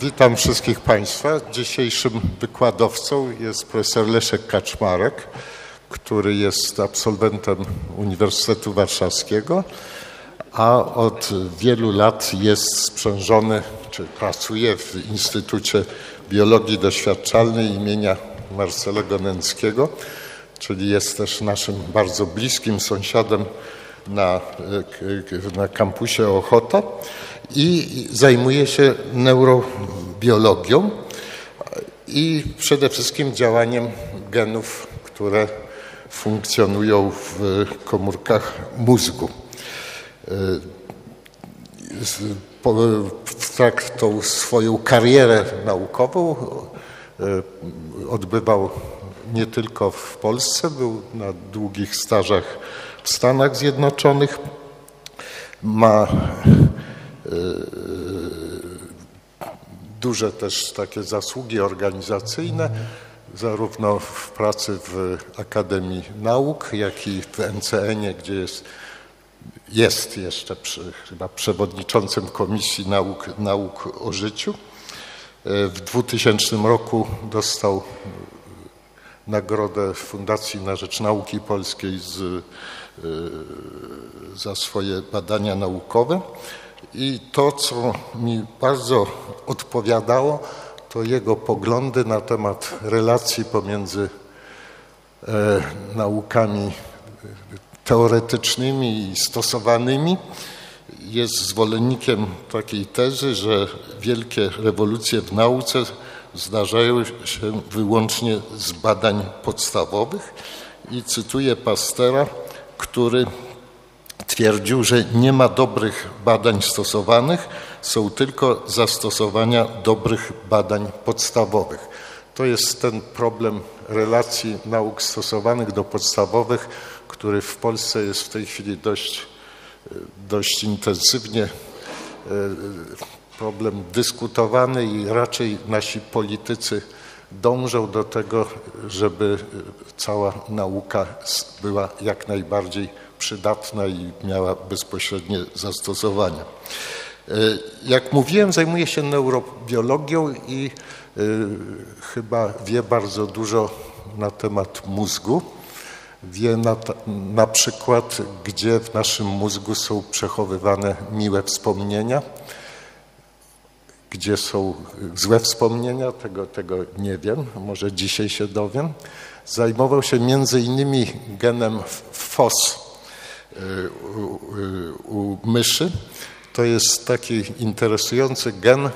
Witam wszystkich Państwa. Dzisiejszym wykładowcą jest profesor Leszek Kaczmarek, który jest absolwentem Uniwersytetu Warszawskiego, a od wielu lat jest sprzężony, czy pracuje w Instytucie Biologii Doświadczalnej imienia Marcelego Nęckiego, czyli jest też naszym bardzo bliskim sąsiadem na kampusie Ochota i zajmuje się neurobiologią i przede wszystkim działaniem genów, które funkcjonują w komórkach mózgu. Tą swoją karierę naukową odbywał nie tylko w Polsce, był na długich stażach w Stanach Zjednoczonych. Ma duże też takie zasługi organizacyjne, zarówno w pracy w Akademii Nauk, jak i w NCN-ie, gdzie jest jeszcze chyba przewodniczącym Komisji Nauk o Życiu. W 2000 roku dostał nagrodę Fundacji na Rzecz Nauki Polskiej za swoje badania naukowe. I to, co mi bardzo odpowiadało, to jego poglądy na temat relacji pomiędzy naukami teoretycznymi i stosowanymi. Jest zwolennikiem takiej tezy, że wielkie rewolucje w nauce zdarzają się wyłącznie z badań podstawowych i cytuję Pastera, który twierdził, że nie ma dobrych badań stosowanych, są tylko zastosowania dobrych badań podstawowych. To jest ten problem relacji nauk stosowanych do podstawowych, który w Polsce jest w tej chwili dość intensywnie problem dyskutowany i raczej nasi politycy dążą do tego, żeby cała nauka była jak najbardziej przydatna i miała bezpośrednie zastosowania. Jak mówiłem, zajmuję się neurobiologią i chyba wie bardzo dużo na temat mózgu. Wie na przykład, gdzie w naszym mózgu są przechowywane miłe wspomnienia, gdzie są złe wspomnienia, tego nie wiem, może dzisiaj się dowiem. Zajmował się między innymi genem FOS u myszy. To jest taki interesujący gen,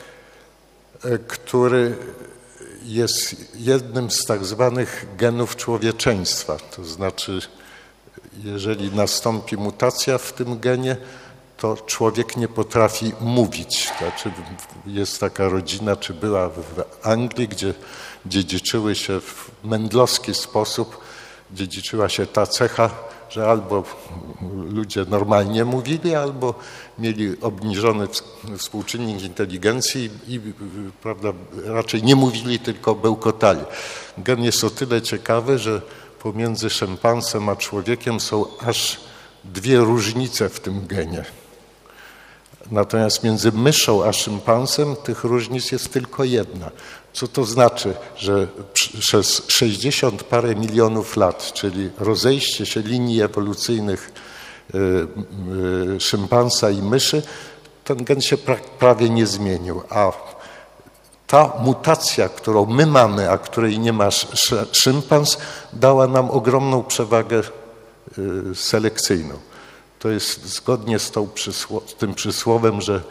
który jest jednym z tak zwanych genów człowieczeństwa. To znaczy, jeżeli nastąpi mutacja w tym genie, to człowiek nie potrafi mówić. Znaczy, jest taka rodzina, czy była w Anglii, gdzie dziedziczyły się w mendlowski sposób, dziedziczyła się ta cecha, że albo ludzie normalnie mówili, albo mieli obniżony współczynnik inteligencji i prawda, raczej nie mówili, tylko bełkotali. Gen jest o tyle ciekawy, że pomiędzy szympansem a człowiekiem są aż dwie różnice w tym genie. Natomiast między myszą a szympansem tych różnic jest tylko jedna. Co to znaczy, że przez 60 parę milionów lat, czyli rozejście się linii ewolucyjnych szympansa i myszy, ten gen się prawie nie zmienił. A ta mutacja, którą my mamy, a której nie ma szympans, dała nam ogromną przewagę selekcyjną. To jest zgodnie z tym przysłowem, że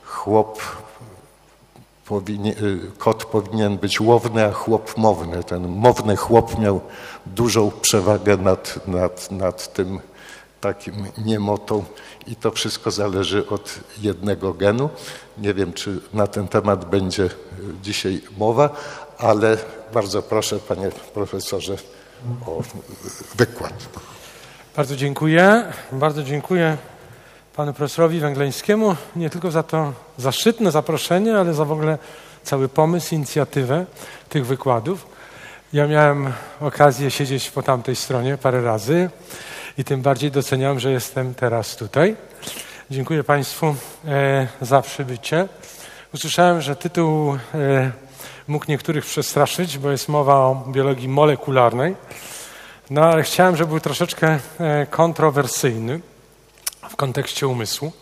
kot powinien być łowny, a chłop mowny. Ten mowny chłop miał dużą przewagę nad tym takim niemotą i to wszystko zależy od jednego genu. Nie wiem, czy na ten temat będzie dzisiaj mowa, ale bardzo proszę, panie profesorze, o wykład. Bardzo dziękuję. Bardzo dziękuję panu profesorowi Węgleńskiemu nie tylko za to zaszczytne zaproszenie, ale za w ogóle cały pomysł, inicjatywę tych wykładów. Ja miałem okazję siedzieć po tamtej stronie parę razy i tym bardziej doceniam, że jestem teraz tutaj. Dziękuję państwu za przybycie. usłyszałem, że tytuł mógł niektórych przestraszyć, bo jest mowa o biologii molekularnej. No ale chciałem, żeby był troszeczkę kontrowersyjny w kontekście umysłu.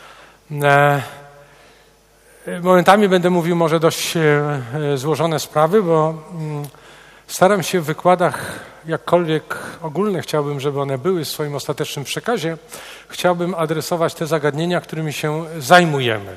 Momentami będę mówił może dość złożone sprawy, bo staram się w wykładach, jakkolwiek ogólne chciałbym, żeby one były w swoim ostatecznym przekazie, chciałbym adresować te zagadnienia, którymi się zajmujemy.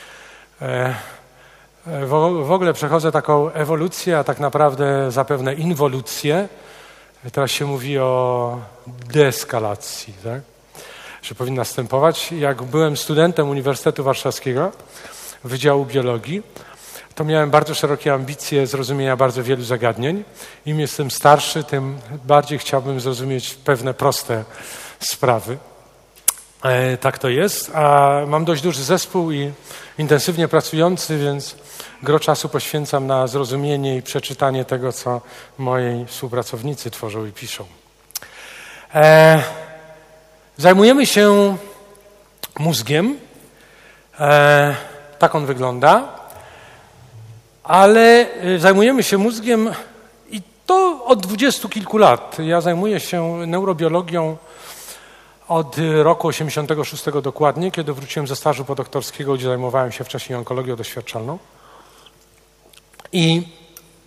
W ogóle przechodzę taką ewolucję, a tak naprawdę zapewne inwolucję. Teraz się mówi o deeskalacji, tak? Że powinna następować. Jak byłem studentem Uniwersytetu Warszawskiego, Wydziału Biologii, to miałem bardzo szerokie ambicje zrozumienia bardzo wielu zagadnień. Im jestem starszy, tym bardziej chciałbym zrozumieć pewne proste sprawy. Tak to jest, a mam dość duży zespół i intensywnie pracujący, więc gro czasu poświęcam na zrozumienie i przeczytanie tego, co moi współpracownicy tworzą i piszą. Zajmujemy się mózgiem. Tak on wygląda. Ale zajmujemy się mózgiem i to od 20 kilku lat. Ja zajmuję się neurobiologią od roku 86 dokładnie, kiedy wróciłem ze stażu podoktorskiego, gdzie zajmowałem się wcześniej onkologią doświadczalną. I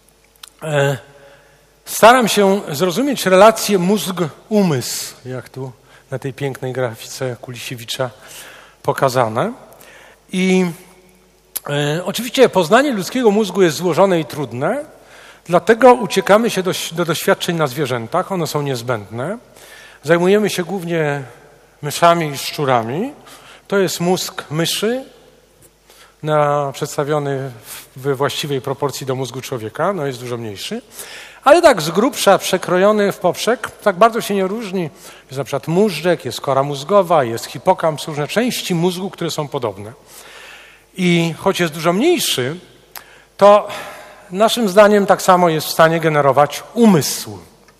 staram się zrozumieć relację mózg-umysł, jak tu na tej pięknej grafice Kulisiewicza pokazane. I oczywiście poznanie ludzkiego mózgu jest złożone i trudne, dlatego uciekamy się do doświadczeń na zwierzętach, one są niezbędne. Zajmujemy się głównie myszami i szczurami. To jest mózg myszy, przedstawiony we właściwej proporcji do mózgu człowieka, no jest dużo mniejszy, ale tak z grubsza przekrojony w poprzek, tak bardzo się nie różni. Jest na przykład móżdżek, jest kora mózgowa, jest hipokamp, są różne części mózgu, które są podobne. I choć jest dużo mniejszy, to naszym zdaniem tak samo jest w stanie generować umysł.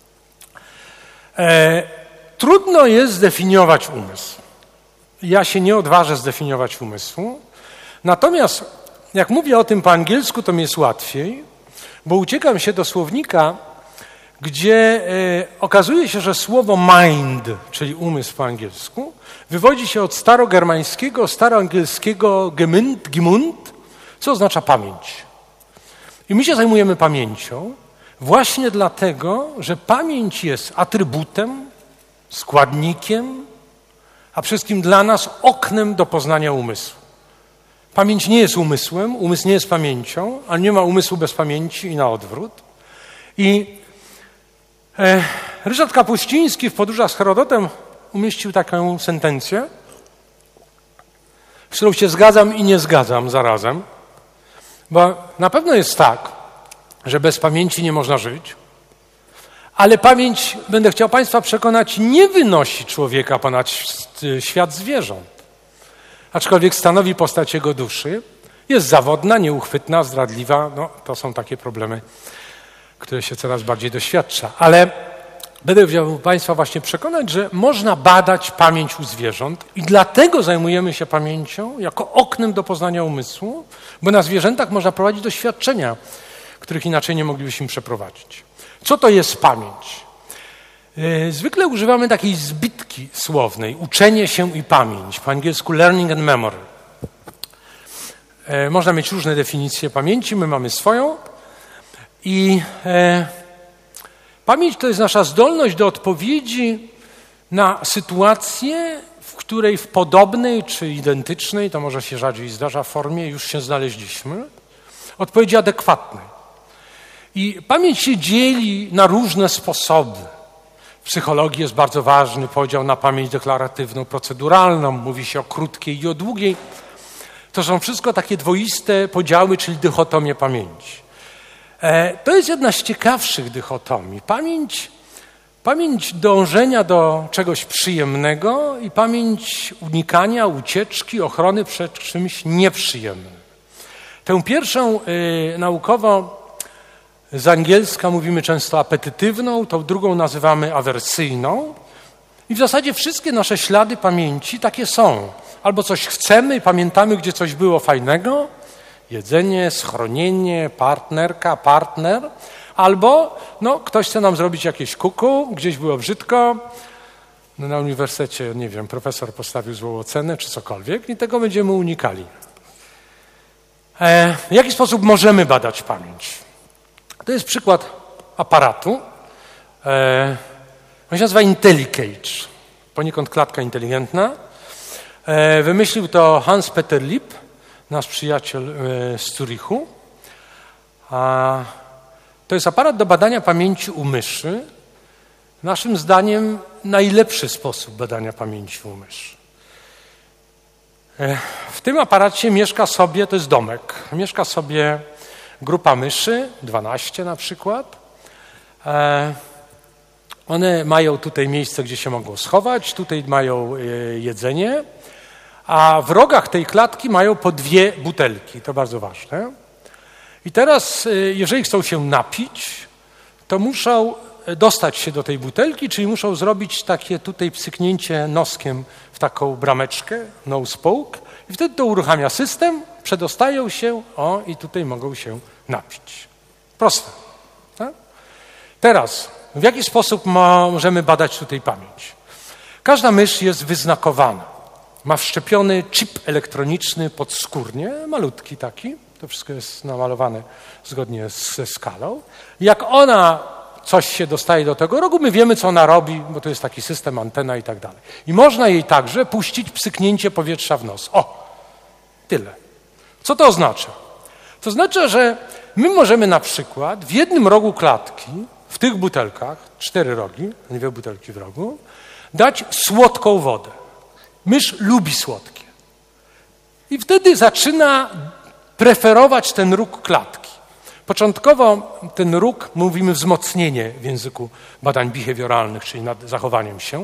Trudno jest zdefiniować umysł. Ja się nie odważę zdefiniować umysłu. Natomiast jak mówię o tym po angielsku, to mi jest łatwiej, bo uciekam się do słownika, gdzie okazuje się, że słowo mind, czyli umysł po angielsku, wywodzi się od starogermańskiego, staroangielskiego gemund, co oznacza pamięć. I my się zajmujemy pamięcią właśnie dlatego, że pamięć jest atrybutem, składnikiem, a przede wszystkim dla nas oknem do poznania umysłu. Pamięć nie jest umysłem, umysł nie jest pamięcią, ale nie ma umysłu bez pamięci i na odwrót. I Ryszard Kapuściński w Podróżach z Herodotem umieścił taką sentencję, z którą się zgadzam i nie zgadzam zarazem, bo na pewno jest tak, że bez pamięci nie można żyć, ale pamięć, będę chciał Państwa przekonać, nie wynosi człowieka ponad świat zwierząt. Aczkolwiek stanowi postać jego duszy, jest zawodna, nieuchwytna, zdradliwa, no to są takie problemy, które się coraz bardziej doświadcza. Ale będę chciał Państwa właśnie przekonać, że można badać pamięć u zwierząt i dlatego zajmujemy się pamięcią jako oknem do poznania umysłu, bo na zwierzętach można prowadzić doświadczenia, których inaczej nie moglibyśmy przeprowadzić. Co to jest pamięć? Zwykle używamy takiej zbitki słownej, uczenie się i pamięć, po angielsku learning and memory. Można mieć różne definicje pamięci, my mamy swoją i pamięć to jest nasza zdolność do odpowiedzi na sytuację, w której w podobnej czy identycznej, to może się rzadziej zdarza, formie już się znaleźliśmy, odpowiedzi adekwatnej. I pamięć się dzieli na różne sposoby. W psychologii jest bardzo ważny podział na pamięć deklaratywną, proceduralną. Mówi się o krótkiej i o długiej. To są wszystko takie dwoiste podziały, czyli dychotomie pamięci. To jest jedna z ciekawszych dychotomii. Pamięć dążenia do czegoś przyjemnego i pamięć unikania, ucieczki, ochrony przed czymś nieprzyjemnym. Tę pierwszą naukowo z angielska mówimy często apetytywną, tą drugą nazywamy awersyjną. I w zasadzie wszystkie nasze ślady pamięci takie są. Albo coś chcemy i pamiętamy, gdzie coś było fajnego jedzenie, schronienie, partnerka, partner, albo ktoś chce nam zrobić jakieś kuku, gdzieś było brzydko, na uniwersytecie, nie wiem, profesor postawił złą ocenę czy cokolwiek i tego będziemy unikali. W jaki sposób możemy badać pamięć? To jest przykład aparatu. On się nazywa IntelliCage, poniekąd klatka inteligentna. Wymyślił to Hans-Peter Lieb, nasz przyjaciel z Zurichu. To jest aparat do badania pamięci u myszy. Naszym zdaniem najlepszy sposób badania pamięci u myszy. W tym aparacie mieszka sobie, to jest domek, mieszka sobie grupa myszy, 12 na przykład. One mają tutaj miejsce, gdzie się mogą schować, tutaj mają jedzenie, a w rogach tej klatki mają po 2 butelki, to bardzo ważne. I teraz, jeżeli chcą się napić, to muszą dostać się do tej butelki, czyli muszą zrobić takie tutaj psyknięcie noskiem w taką brameczkę, nose poke, i wtedy to uruchamia system, przedostają się, i tutaj mogą się napić. Proste. Tak? Teraz, w jaki sposób możemy badać tutaj pamięć? Każda mysz jest wyznakowana. Ma wszczepiony chip elektroniczny podskórnie, malutki taki, to wszystko jest namalowane zgodnie ze skalą. Jak ona coś się dostaje do tego rogu, my wiemy, co ona robi, bo to jest taki system, antena i tak dalej. I można jej także puścić psyknięcie powietrza w nos. Tyle. Co to oznacza? To oznacza, że my możemy na przykład w jednym rogu klatki, w tych butelkach, 4 rogi, 2 butelki w rogu, dać słodką wodę. Mysz lubi słodkie. I wtedy zaczyna preferować ten róg klatki. Początkowo ten róg, mówimy wzmocnienie w języku badań behawioralnych, czyli nad zachowaniem się.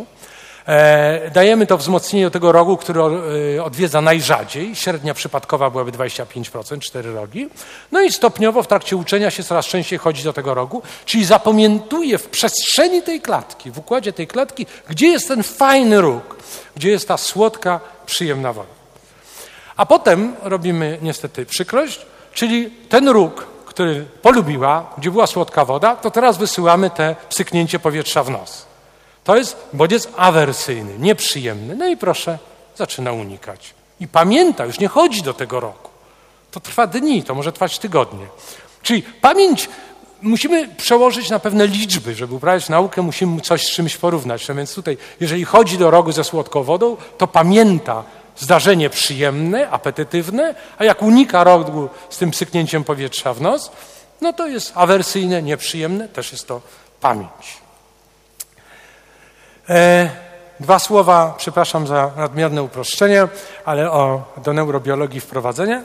Dajemy to wzmocnienie do tego rogu, który odwiedza najrzadziej. Średnia przypadkowa byłaby 25%, 4 rogi. No i stopniowo w trakcie uczenia się coraz częściej chodzi do tego rogu, czyli zapamiętuje w przestrzeni tej klatki, w układzie tej klatki, gdzie jest ten fajny róg, gdzie jest ta słodka, przyjemna woda. A potem robimy niestety przykrość, czyli ten róg, który polubiła, gdzie była słodka woda, to teraz wysyłamy te psyknięcie powietrza w nos. To jest bodziec awersyjny, nieprzyjemny. No i proszę, zaczyna unikać. I pamięta, już nie chodzi do tego roku. To trwa dni, to może trwać tygodnie. Czyli pamięć musimy przełożyć na pewne liczby. Żeby uprawiać naukę, musimy coś z czymś porównać. No więc tutaj, jeżeli chodzi do rogu ze słodką wodą, to pamięta zdarzenie przyjemne, apetytywne, a jak unika rogu z tym psyknięciem powietrza w nos, no to jest awersyjne, nieprzyjemne, też jest to pamięć. 2 słowa, przepraszam za nadmierne uproszczenie, ale do neurobiologii wprowadzenie.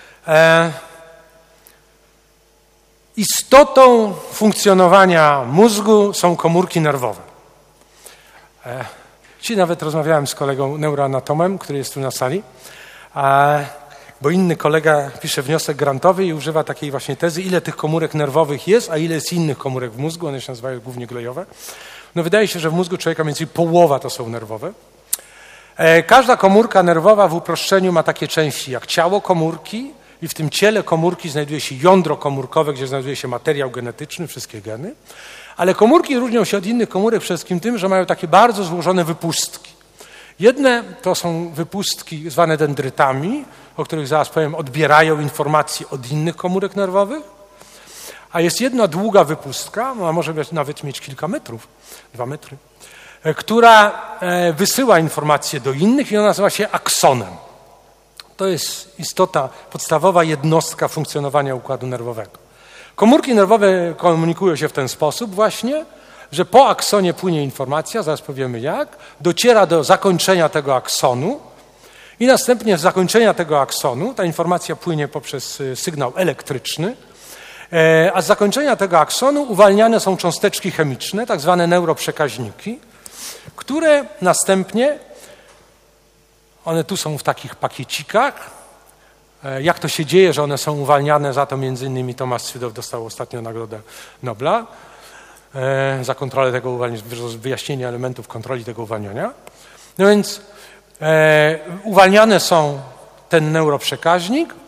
Istotą funkcjonowania mózgu są komórki nerwowe. Dzisiaj nawet rozmawiałem z kolegą neuroanatomem, który jest tu na sali, bo inny kolega pisze wniosek grantowy i używa takiej właśnie tezy, ile tych komórek nerwowych jest, a ile jest innych komórek w mózgu, one się nazywają głównie glejowe. No wydaje się, że w mózgu człowieka mniej więcej połowa to są nerwowe. Każda komórka nerwowa w uproszczeniu ma takie części jak ciało komórki i w tym ciele komórki znajduje się jądro komórkowe, gdzie znajduje się materiał genetyczny, wszystkie geny. Ale komórki różnią się od innych komórek przede wszystkim tym, że mają takie bardzo złożone wypustki. Jedne to są wypustki zwane dendrytami, o których zaraz powiem, odbierają informacje od innych komórek nerwowych, a jest jedna długa wypustka, a może nawet mieć kilka metrów, 2 metry, która wysyła informacje do innych i ona nazywa się aksonem. To jest istota, podstawowa jednostka funkcjonowania układu nerwowego. Komórki nerwowe komunikują się w ten sposób właśnie, że po aksonie płynie informacja, zaraz powiemy jak, dociera do zakończenia tego aksonu i następnie z zakończenia tego aksonu ta informacja płynie poprzez sygnał elektryczny, a z zakończenia tego aksonu uwalniane są cząsteczki chemiczne, tak zwane neuroprzekaźniki, które następnie, one tu są w takich pakiecikach. Jak to się dzieje, że one są uwalniane, za to między innymi Thomas Sydów dostał ostatnio Nagrodę Nobla za kontrolę tego uwalniania, wyjaśnienie elementów kontroli tego uwalniania. No więc uwalniane są ten neuroprzekaźnik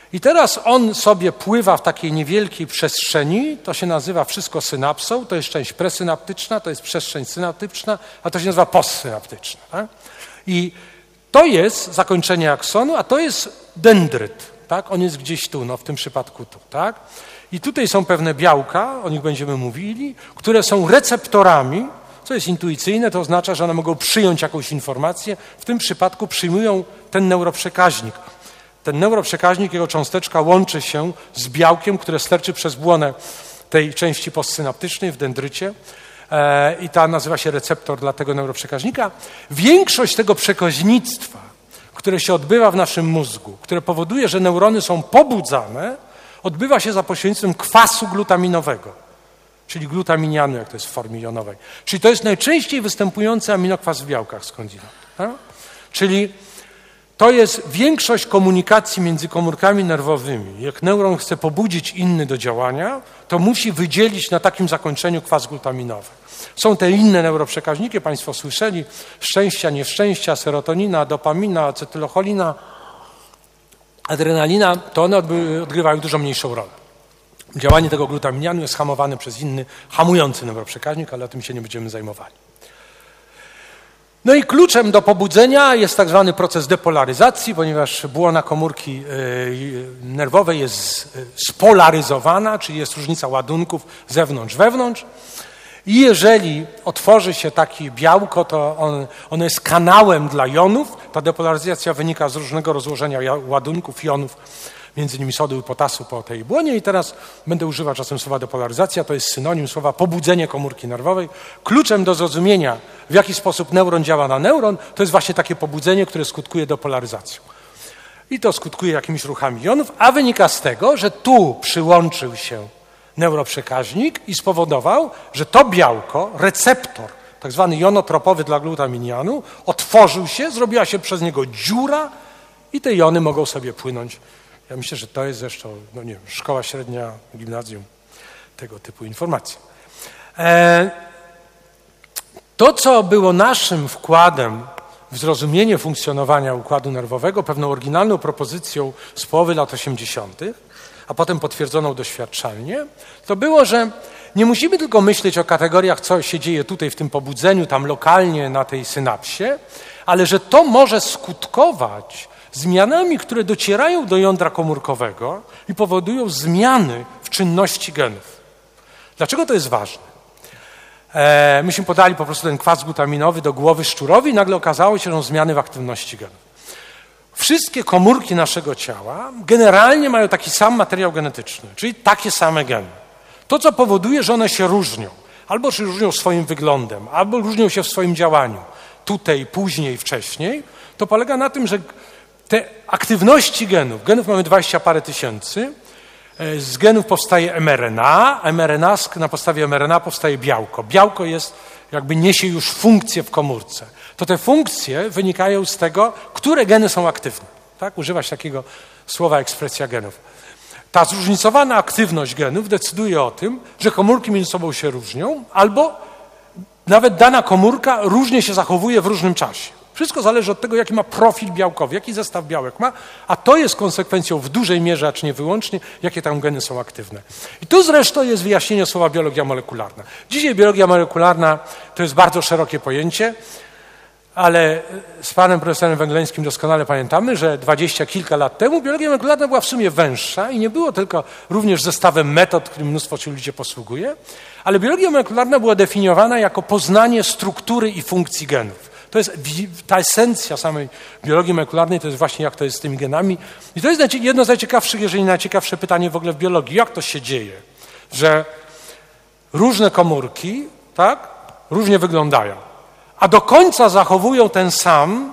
I teraz on sobie pływa w takiej niewielkiej przestrzeni, to się nazywa wszystko synapsą, to jest część presynaptyczna, to jest przestrzeń synaptyczna, a to się nazywa postsynaptyczna. Tak? I to jest zakończenie aksonu, a to jest dendryt. Tak? On jest gdzieś tu, no w tym przypadku tu. Tak? I tutaj są pewne białka, o nich będziemy mówili, które są receptorami, co jest intuicyjne, to oznacza, że one mogą przyjąć jakąś informację. W tym przypadku przyjmują ten neuroprzekaźnik. Ten neuroprzekaźnik, jego cząsteczka łączy się z białkiem, które sterczy przez błonę tej części postsynaptycznej w dendrycie i ta nazywa się receptor dla tego neuroprzekaźnika. Większość tego przekaźnictwa, które się odbywa w naszym mózgu, które powoduje, że neurony są pobudzane, odbywa się za pośrednictwem kwasu glutaminowego, czyli glutaminianu, jak to jest w formie jonowej. Czyli to jest najczęściej występujący aminokwas w białkach skądinąd. Czyli to jest większość komunikacji między komórkami nerwowymi. Jak neuron chce pobudzić inny do działania, to musi wydzielić na takim zakończeniu kwas glutaminowy. Są te inne neuroprzekaźniki, Państwo słyszeli, szczęścia, nieszczęścia, serotonina, dopamina, acetylocholina, adrenalina, to one odgrywają dużo mniejszą rolę. Działanie tego glutaminianu jest hamowane przez inny, hamujący neuroprzekaźnik, ale o tym się nie będziemy zajmowali. No i kluczem do pobudzenia jest tak zwany proces depolaryzacji, ponieważ błona komórki nerwowej jest spolaryzowana, czyli jest różnica ładunków zewnątrz-wewnątrz. I jeżeli otworzy się takie białko, to ono jest kanałem dla jonów. Ta depolaryzacja wynika z różnego rozłożenia ładunków jonów, między innymi sodu i potasu po tej błonie. I teraz będę używał czasem słowa depolaryzacja, to jest synonim słowa pobudzenie komórki nerwowej. Kluczem do zrozumienia, w jaki sposób neuron działa na neuron, to jest właśnie takie pobudzenie, które skutkuje depolaryzacją. I to skutkuje jakimiś ruchami jonów, a wynika z tego, że tu przyłączył się neuroprzekaźnik i spowodował, że to białko, receptor, tak zwany jonotropowy dla glutaminianu, otworzył się, zrobiła się przez niego dziura i te jony mogą sobie płynąć. Ja myślę, że to jest zresztą, no nie wiem, szkoła średnia, gimnazjum, tego typu informacje. To, co było naszym wkładem w zrozumienie funkcjonowania układu nerwowego, pewną oryginalną propozycją z połowy lat 80., a potem potwierdzoną doświadczalnie, to było, że nie musimy tylko myśleć o kategoriach, co się dzieje tutaj w tym pobudzeniu, tam lokalnie na tej synapsie, ale że to może skutkować zmianami, które docierają do jądra komórkowego i powodują zmiany w czynności genów. Dlaczego to jest ważne? Myśmy podali po prostu ten kwas glutaminowy do głowy szczurowi i nagle okazało się, że są zmiany w aktywności genów. Wszystkie komórki naszego ciała generalnie mają taki sam materiał genetyczny, czyli takie same geny. To, co powoduje, że one się różnią. Albo się różnią swoim wyglądem, albo różnią się w swoim działaniu. Tutaj, później, wcześniej. To polega na tym, że te aktywności genów mamy 20 parę tysięcy, z genów powstaje mRNA, na podstawie mRNA powstaje białko. Białko niesie już funkcje w komórce. To te funkcje wynikają z tego, które geny są aktywne. Tak? Używa się takiego słowa ekspresja genów. Ta zróżnicowana aktywność genów decyduje o tym, że komórki między sobą się różnią, albo nawet dana komórka różnie się zachowuje w różnym czasie. Wszystko zależy od tego, jaki ma profil białkowy, jaki zestaw białek ma, a to jest konsekwencją w dużej mierze, a czy nie wyłącznie, jakie tam geny są aktywne. I tu zresztą jest wyjaśnienie słowa biologia molekularna. Dzisiaj biologia molekularna to jest bardzo szerokie pojęcie, ale z panem profesorem Węgleńskim doskonale pamiętamy, że 20 kilka lat temu biologia molekularna była w sumie węższa i nie było tylko również zestawem metod, którym mnóstwo się ludzie posługuje, ale biologia molekularna była definiowana jako poznanie struktury i funkcji genów. To jest ta esencja samej biologii molekularnej, to jest właśnie jak to jest z tymi genami. I to jest jedno z najciekawszych, jeżeli nie najciekawsze pytanie w ogóle w biologii. Jak to się dzieje, że różne komórki, tak, różnie wyglądają, a do końca zachowują ten sam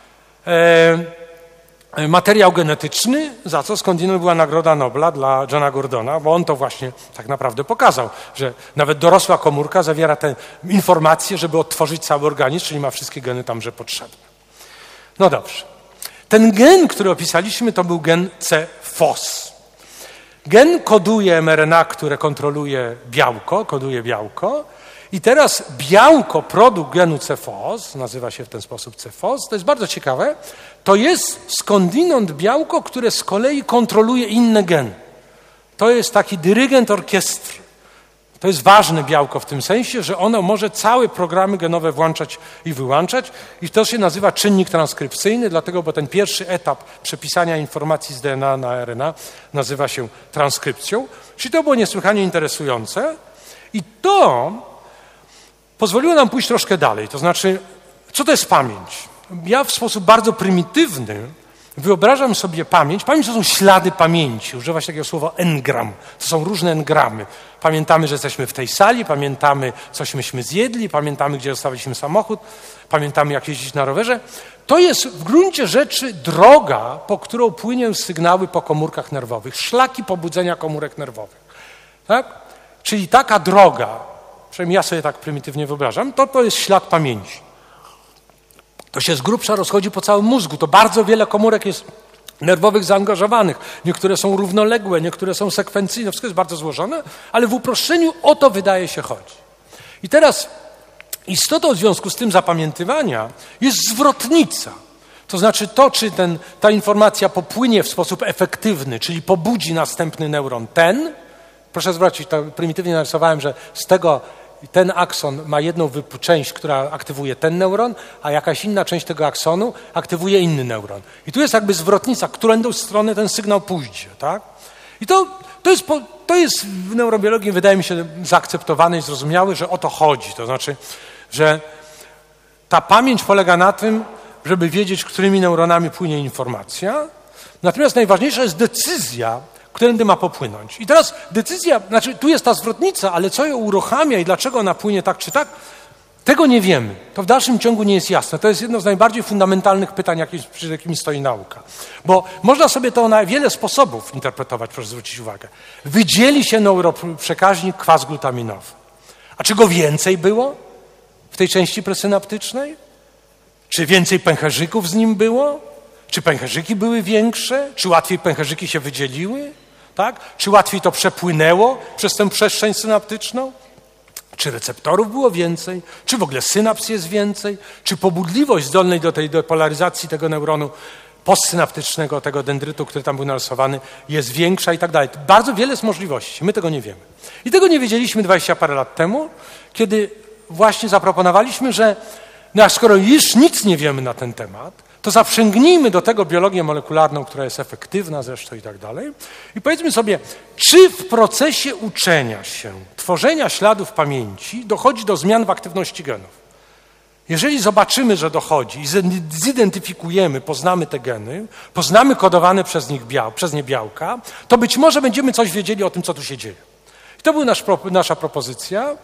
materiał genetyczny, za co skądinąd była Nagroda Nobla dla Johna Gordona, bo on to właśnie tak naprawdę pokazał, że nawet dorosła komórka zawiera te informacje, żeby odtworzyć cały organizm, czyli ma wszystkie geny tamże potrzebne. No dobrze. Ten gen, który opisaliśmy, to był gen C-FOS. Gen koduje mRNA, które kontroluje białko, I teraz białko, produkt genu CFOS, nazywa się w ten sposób CFOS, to jest bardzo ciekawe, to jest skądinąd białko, które z kolei kontroluje inne geny. To jest taki dyrygent orkiestry. To jest ważne białko w tym sensie, że ono może całe programy genowe włączać i wyłączać i to się nazywa czynnik transkrypcyjny, dlatego, bo ten pierwszy etap przepisania informacji z DNA na RNA nazywa się transkrypcją. Czyli to było niesłychanie interesujące i to pozwoliło nam pójść troszkę dalej. To znaczy, co to jest pamięć? Ja w sposób bardzo prymitywny wyobrażam sobie pamięć. Pamięć to są ślady pamięci. Używa się takiego słowa engram. To są różne engramy. Pamiętamy, że jesteśmy w tej sali, pamiętamy, coś myśmy zjedli, pamiętamy, gdzie zostawiliśmy samochód, pamiętamy, jak jeździć na rowerze. To jest w gruncie rzeczy droga, po którą płyną sygnały po komórkach nerwowych, szlaki pobudzenia komórek nerwowych. Tak? Czyli taka droga, przynajmniej ja sobie tak prymitywnie wyobrażam, to jest ślad pamięci. To się z grubsza rozchodzi po całym mózgu. To bardzo wiele komórek jest nerwowych zaangażowanych. Niektóre są równoległe, niektóre są sekwencyjne. Wszystko jest bardzo złożone, ale w uproszczeniu o to wydaje się chodzi. I teraz istotą w związku z tym zapamiętywania jest zwrotnica. To znaczy to, czy ta informacja popłynie w sposób efektywny, czyli pobudzi następny neuron proszę zwrócić, to prymitywnie narysowałem, że z tego ten akson ma jedną część, która aktywuje ten neuron, a jakaś inna część tego aksonu aktywuje inny neuron. I tu jest jakby zwrotnica, którędą stronę ten sygnał pójdzie. Tak? I to jest w neurobiologii, wydaje mi się, zaakceptowane i zrozumiałe, że o to chodzi. To znaczy, że ta pamięć polega na tym, żeby wiedzieć, którymi neuronami płynie informacja. Natomiast najważniejsza jest decyzja, którędy ma popłynąć. I teraz decyzja, znaczy tu jest ta zwrotnica, ale co ją uruchamia i dlaczego ona płynie tak czy tak, tego nie wiemy. To w dalszym ciągu nie jest jasne. To jest jedno z najbardziej fundamentalnych pytań, przed jakimi stoi nauka. Bo można sobie to na wiele sposobów interpretować, proszę zwrócić uwagę. Wydzieli się neuroprzekaźnik kwas glutaminowy. A czy go więcej było w tej części presynaptycznej? Czy więcej pęcherzyków z nim było? Czy pęcherzyki były większe? Czy łatwiej pęcherzyki się wydzieliły? Tak? Czy łatwiej to przepłynęło przez tę przestrzeń synaptyczną? Czy receptorów było więcej? Czy w ogóle synaps jest więcej? Czy pobudliwość zdolnej do tej depolaryzacji tego neuronu postsynaptycznego, tego dendrytu, który tam był narysowany, jest większa i tak dalej? Bardzo wiele jest możliwości. My tego nie wiemy. I tego nie wiedzieliśmy 20 parę lat temu, kiedy właśnie zaproponowaliśmy, że skoro już nic nie wiemy na ten temat, to zaprzęgnijmy do tego biologię molekularną, która jest efektywna zresztą i tak dalej. I powiedzmy sobie, czy w procesie uczenia się, tworzenia śladów pamięci dochodzi do zmian w aktywności genów. Jeżeli zobaczymy, że dochodzi i zidentyfikujemy, poznamy te geny, poznamy kodowane przez nie białka, to być może będziemy coś wiedzieli o tym, co tu się dzieje. I to była nasza propozycja.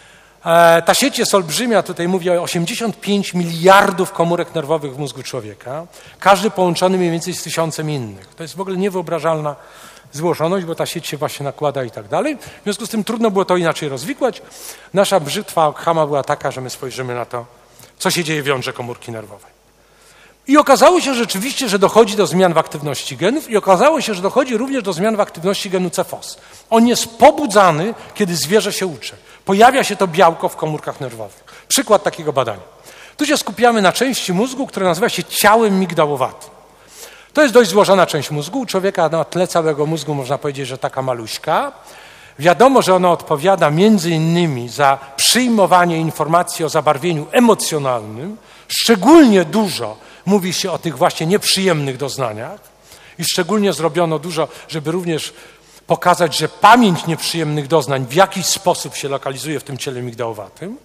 Ta sieć jest olbrzymia, tutaj mówię o 85 miliardów komórek nerwowych w mózgu człowieka, każdy połączony mniej więcej z 1000 innych. To jest w ogóle niewyobrażalna złożoność, bo ta sieć się właśnie nakłada i tak dalej. W związku z tym trudno było to inaczej rozwikłać. Nasza brzytwa Ockhama była taka, że my spojrzymy na to, co się dzieje w jądrze komórki nerwowej. I okazało się rzeczywiście, że dochodzi do zmian w aktywności genów i okazało się, że dochodzi również do zmian w aktywności genu CFOS. On jest pobudzany, kiedy zwierzę się uczy. Pojawia się to białko w komórkach nerwowych. Przykład takiego badania. Tu się skupiamy na części mózgu, która nazywa się ciałem migdałowatym. To jest dość złożona część mózgu. U człowieka na tle całego mózgu można powiedzieć, że taka maluśka. Wiadomo, że ona odpowiada między innymi za przyjmowanie informacji o zabarwieniu emocjonalnym. Szczególnie dużo mówi się o tych właśnie nieprzyjemnych doznaniach i szczególnie zrobiono dużo, żeby również pokazać, że pamięć nieprzyjemnych doznań w jakiś sposób się lokalizuje w tym ciele migdałowatym.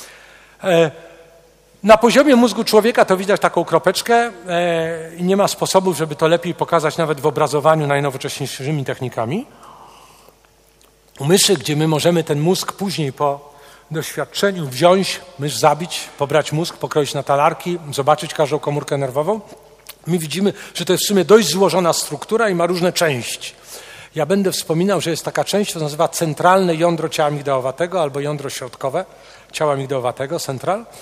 Na poziomie mózgu człowieka to widać taką kropeczkę i nie ma sposobów, żeby to lepiej pokazać nawet w obrazowaniu najnowocześniejszymi technikami. U myszy, gdzie my możemy ten mózg później po doświadczeniu wziąć, mysz zabić, pobrać mózg, pokroić na talarki, zobaczyć każdą komórkę nerwową, my widzimy, że to jest w sumie dość złożona struktura i ma różne części. Ja będę wspominał, że jest taka część, to się nazywa centralne jądro ciała migdałowatego albo jądro środkowe ciała migdałowatego, central.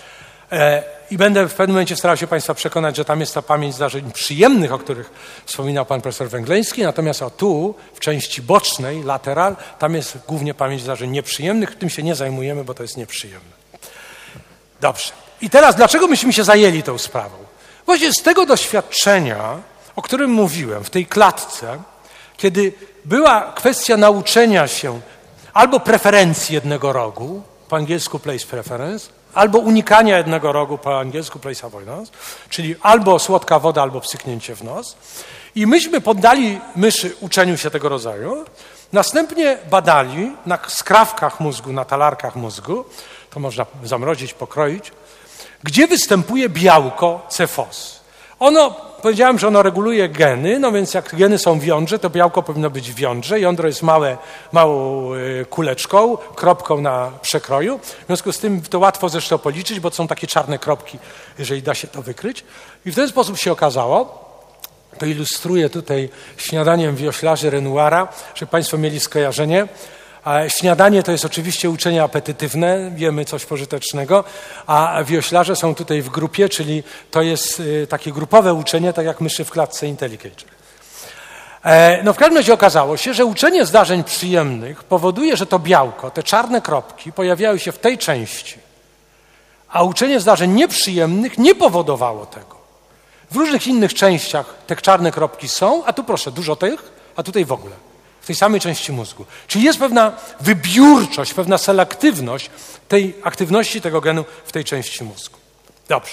I będę w pewnym momencie starał się Państwa przekonać, że tam jest ta pamięć zdarzeń przyjemnych, o których wspominał pan profesor Węgleński, natomiast tu, w części bocznej, lateral, tam jest głównie pamięć zdarzeń nieprzyjemnych, tym się nie zajmujemy, bo to jest nieprzyjemne. Dobrze. I teraz, dlaczego myśmy się zajęli tą sprawą? Właśnie z tego doświadczenia, o którym mówiłem, w tej klatce, kiedy była kwestia nauczenia się albo preferencji jednego rogu, po angielsku place preference, albo unikania jednego rogu, po angielsku place avoidance, czyli albo słodka woda, albo psyknięcie w nos. I myśmy poddali myszy uczeniu się tego rodzaju, następnie badali na skrawkach mózgu, na talarkach mózgu, to można zamrozić, pokroić, gdzie występuje białko CFOS. Powiedziałem, że ono reguluje geny, no więc jak geny są w jądrze, to białko powinno być w jądrze. Jądro jest małą kuleczką, kropką na przekroju. W związku z tym to łatwo zresztą policzyć, bo są takie czarne kropki, jeżeli da się to wykryć. I w ten sposób się okazało, to ilustruję tutaj śniadaniem wioślarzy Renoira, żeby Państwo mieli skojarzenie. Śniadanie to jest oczywiście uczenie apetytywne, wiemy coś pożytecznego, a wioślarze są tutaj w grupie, czyli to jest takie grupowe uczenie, tak jak myszy w klatce IntelliCage. No w każdym razie okazało się, że uczenie zdarzeń przyjemnych powoduje, że to białko, te czarne kropki pojawiają się w tej części, a uczenie zdarzeń nieprzyjemnych nie powodowało tego. W różnych innych częściach te czarne kropki są, a tu proszę, dużo tych, a tutaj w ogóle. W tej samej części mózgu. Czyli jest pewna wybiórczość, pewna selektywność tej aktywności tego genu w tej części mózgu. Dobrze.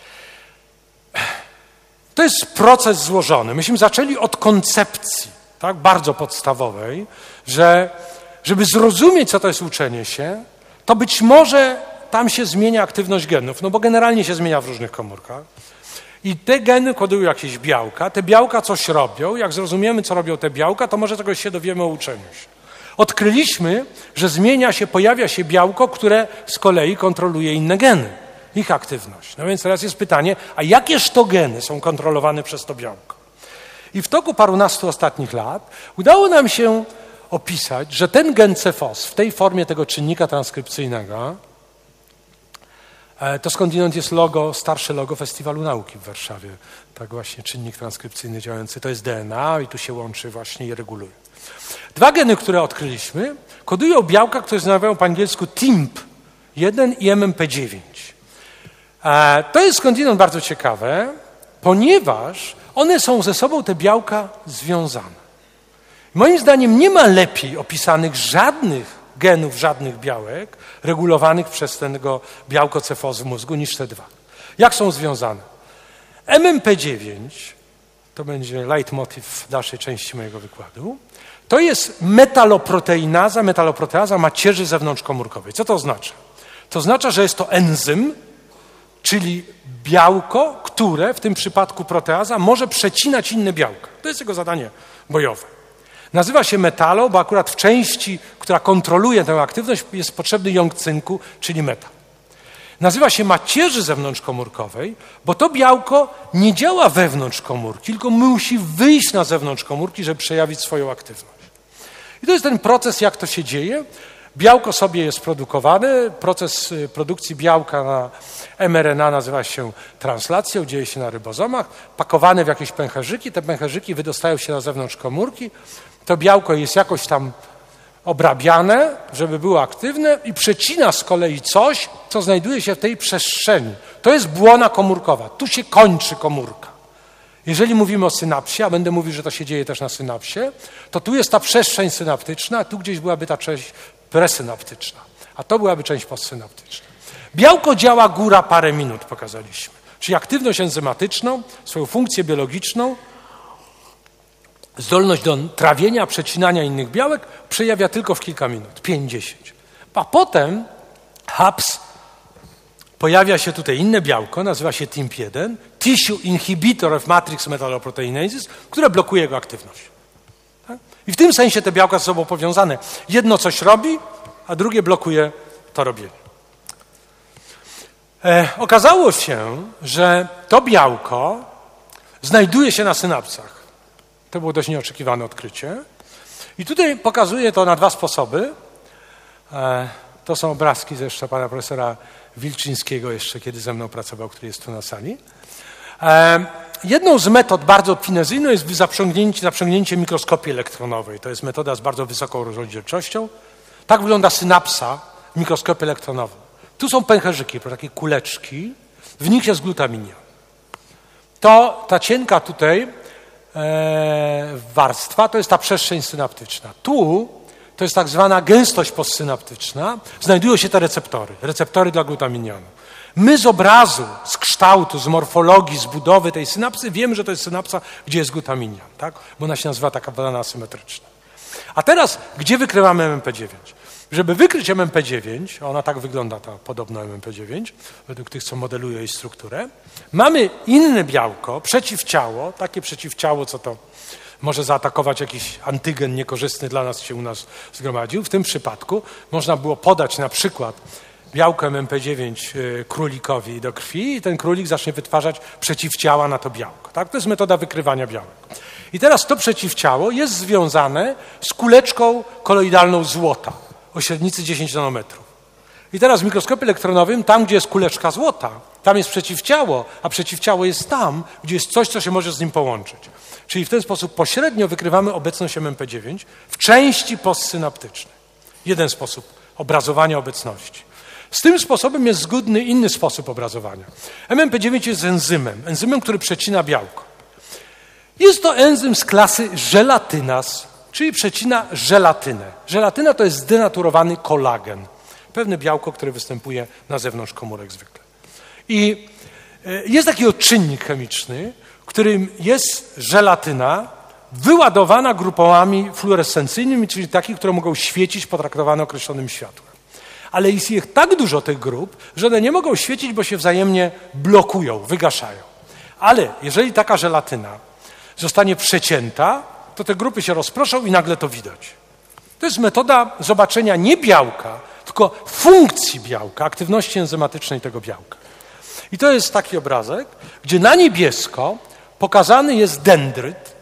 To jest proces złożony. Myśmy zaczęli od koncepcji, tak, bardzo podstawowej, że żeby zrozumieć, co to jest uczenie się, to być może tam się zmienia aktywność genów, no bo generalnie się zmienia w różnych komórkach. I te geny kodują jakieś białka, te białka coś robią. Jak zrozumiemy, co robią te białka, to może czegoś się dowiemy o uczeniu się. Odkryliśmy, że pojawia się białko, które z kolei kontroluje inne geny, ich aktywność. No więc teraz jest pytanie, a jakież to geny są kontrolowane przez to białko? I w toku parunastu ostatnich lat udało nam się opisać, że ten gen CFOS w tej formie tego czynnika transkrypcyjnego, to skądinąd jest starsze logo Festiwalu Nauki w Warszawie. Tak właśnie, czynnik transkrypcyjny działający, to jest DNA i tu się łączy właśnie i reguluje. Dwa geny, które odkryliśmy, kodują białka, które nazywają po angielsku TIMP1 i MMP9. To jest skądinąd bardzo ciekawe, ponieważ one są ze sobą, te białka, związane. Moim zdaniem nie ma lepiej opisanych żadnych genów, żadnych białek regulowanych przez tego białko CFOS w mózgu niż te dwa. Jak są związane? MMP9, to będzie leitmotiv w dalszej części mojego wykładu, to jest metaloproteaza macierzy zewnątrzkomórkowej. Co to oznacza? To oznacza, że jest to enzym, czyli białko, które w tym przypadku proteaza może przecinać inne białka. To jest jego zadanie bojowe. Nazywa się metalo, bo akurat w części, która kontroluje tę aktywność, jest potrzebny jąg cynku, czyli metal. Nazywa się macierzy zewnątrzkomórkowej, bo to białko nie działa wewnątrz komórki, tylko musi wyjść na zewnątrz komórki, żeby przejawić swoją aktywność. I to jest ten proces, jak to się dzieje. Białko sobie jest produkowane, proces produkcji białka na mRNA nazywa się translacją, dzieje się na rybozomach, pakowane w jakieś pęcherzyki, te pęcherzyki wydostają się na zewnątrz komórki, to białko jest jakoś tam obrabiane, żeby było aktywne i przecina z kolei coś, co znajduje się w tej przestrzeni. To jest błona komórkowa, tu się kończy komórka. Jeżeli mówimy o synapsie, a będę mówił, że to się dzieje też na synapsie, to tu jest ta przestrzeń synaptyczna, a tu gdzieś byłaby ta część presynaptyczna, a to byłaby część postsynaptyczna. Białko działa góra parę minut, pokazaliśmy. Czyli aktywność enzymatyczną, swoją funkcję biologiczną, zdolność do trawienia, przecinania innych białek przejawia tylko w kilka minut, 5-10. A potem pojawia się tutaj inne białko, nazywa się TIMP1, Tissue Inhibitor of Matrix Metalloproteinases, które blokuje jego aktywność. Tak? I w tym sensie te białka są ze sobą powiązane. Jedno coś robi, a drugie blokuje to robienie. Okazało się, że to białko znajduje się na synapsach. To było dość nieoczekiwane odkrycie. I tutaj pokazuję to na dwa sposoby. To są obrazki zresztą pana profesora Wilczyńskiego jeszcze, kiedy ze mną pracował, który jest tu na sali. Jedną z metod bardzo finezyjną jest zaprzągnięcie mikroskopii elektronowej. To jest metoda z bardzo wysoką rozdzielczością. Tak wygląda synapsa w mikroskopii elektronowym. Tu są pęcherzyki, takie kuleczki, w nich jest glutaminian. Ta cienka tutaj warstwa to jest ta przestrzeń synaptyczna. Tu to jest tak zwana gęstość postsynaptyczna. Znajdują się te receptory dla glutaminianu. My z obrazu, z kształtu, z morfologii, z budowy tej synapsy wiemy, że to jest synapsa, gdzie jest glutaminian, tak? Bo ona się nazywa taka badana asymetryczna. A teraz, gdzie wykrywamy MMP9? Żeby wykryć MMP9, ona tak wygląda, ta podobna MMP9, według tych, co modelują jej strukturę, mamy inne białko, przeciwciało, takie przeciwciało, co to może zaatakować jakiś antygen niekorzystny dla nas, się u nas zgromadził. W tym przypadku można było podać na przykład białko MMP9 królikowi do krwi i ten królik zacznie wytwarzać przeciwciała na to białko. Tak? To jest metoda wykrywania białek. I teraz to przeciwciało jest związane z kuleczką koloidalną złota o średnicy 10 nanometrów. I teraz w mikroskopie elektronowym, tam gdzie jest kuleczka złota, tam jest przeciwciało, a przeciwciało jest tam, gdzie jest coś, co się może z nim połączyć. Czyli w ten sposób pośrednio wykrywamy obecność MMP9 w części postsynaptycznej. Jeden sposób obrazowania obecności. Z tym sposobem jest zgodny inny sposób obrazowania. MMP9 jest enzymem, który przecina białko. Jest to enzym z klasy żelatynas, czyli przecina żelatynę. Żelatyna to jest zdenaturowany kolagen. Pewne białko, które występuje na zewnątrz komórek zwykle. I jest taki odczynnik chemiczny, którym jest żelatyna wyładowana grupami fluorescencyjnymi, czyli takich, które mogą świecić potraktowane określonym światłem. Ale jest ich tak dużo tych grup, że one nie mogą świecić, bo się wzajemnie blokują, wygaszają. Ale jeżeli taka żelatyna zostanie przecięta, to te grupy się rozproszą i nagle to widać. To jest metoda zobaczenia nie białka, tylko funkcji białka, aktywności enzymatycznej tego białka. I to jest taki obrazek, gdzie na niebiesko pokazany jest dendryt,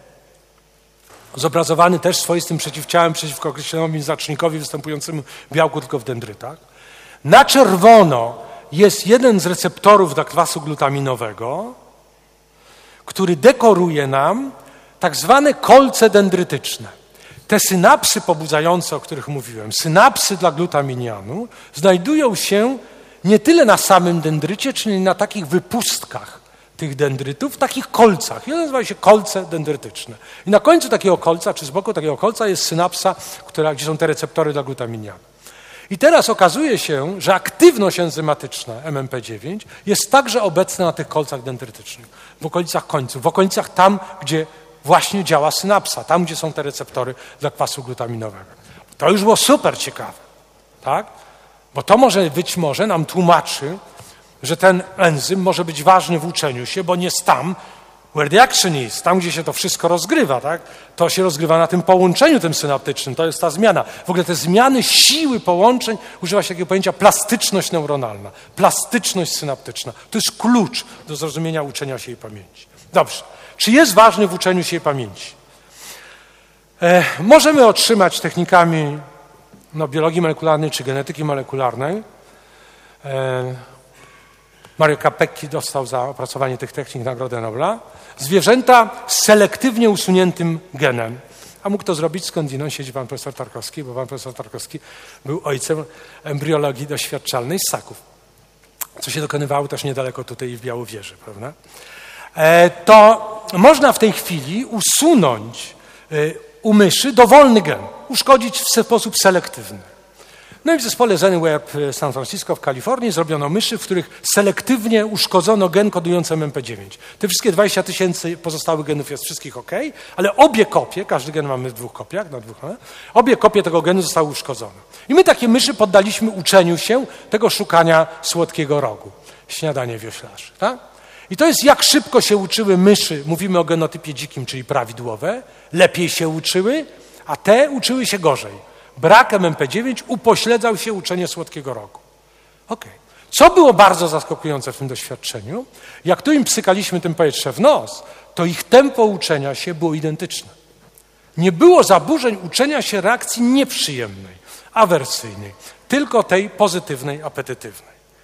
zobrazowany też swoistym przeciwciałem przeciwko określonemu znacznikowi występującemu w białku tylko w dendrytach. Na czerwono jest jeden z receptorów dla kwasu glutaminowego, który dekoruje nam tak zwane kolce dendrytyczne. Te synapsy pobudzające, o których mówiłem, synapsy dla glutaminianu, znajdują się nie tyle na samym dendrycie, czyli na takich wypustkach tych dendrytów, w takich kolcach. I one nazywają się kolce dendrytyczne. I na końcu takiego kolca, czy z boku takiego kolca jest synapsa, gdzie są te receptory dla glutaminianu. I teraz okazuje się, że aktywność enzymatyczna MMP9 jest także obecna na tych kolcach dendrytycznych, w okolicach końców, w okolicach tam, gdzie właśnie działa synapsa, tam, gdzie są te receptory dla kwasu glutaminowego. To już było super ciekawe, tak? Bo to być może nam tłumaczy, że ten enzym może być ważny w uczeniu się, bo nie jest tam, where the action is, tam, gdzie się to wszystko rozgrywa, tak? To się rozgrywa na tym połączeniu tym synaptycznym, to jest ta zmiana. W ogóle te zmiany siły połączeń, używa się takiego pojęcia plastyczność neuronalna, plastyczność synaptyczna. To jest klucz do zrozumienia uczenia się i pamięci. Dobrze. Czy jest ważny w uczeniu się i pamięci? Możemy otrzymać technikami biologii molekularnej czy genetyki molekularnej. Mario Capecchi dostał za opracowanie tych technik Nagrodę Nobla. Zwierzęta z selektywnie usuniętym genem. A mógł to zrobić skądinąd? Siedzi pan profesor Tarkowski, bo pan profesor Tarkowski był ojcem embriologii doświadczalnej ssaków, co się dokonywało też niedaleko tutaj w Białowieży, prawda? To można w tej chwili usunąć u myszy dowolny gen, uszkodzić w sposób selektywny. No i w zespole ZenWeb San Francisco w Kalifornii zrobiono myszy, w których selektywnie uszkodzono gen kodujący MMP9. Te wszystkie 20 000 pozostałych genów jest wszystkich ok, ale obie kopie, każdy gen mamy w 2 kopiach, obie kopie tego genu zostały uszkodzone. I my takie myszy poddaliśmy uczeniu się tego szukania słodkiego rogu. Śniadanie wioślarzy, tak? I to jest jak szybko się uczyły myszy, mówimy o genotypie dzikim, czyli prawidłowe, lepiej się uczyły, a te uczyły się gorzej. Brak MMP9 upośledzał się uczenie słodkiego rogu. Okay. Co było bardzo zaskakujące w tym doświadczeniu? Jak tu im psykaliśmy tym powietrze w nos, to ich tempo uczenia się było identyczne. Nie było zaburzeń uczenia się reakcji nieprzyjemnej, awersyjnej, tylko tej pozytywnej, apetytywnej.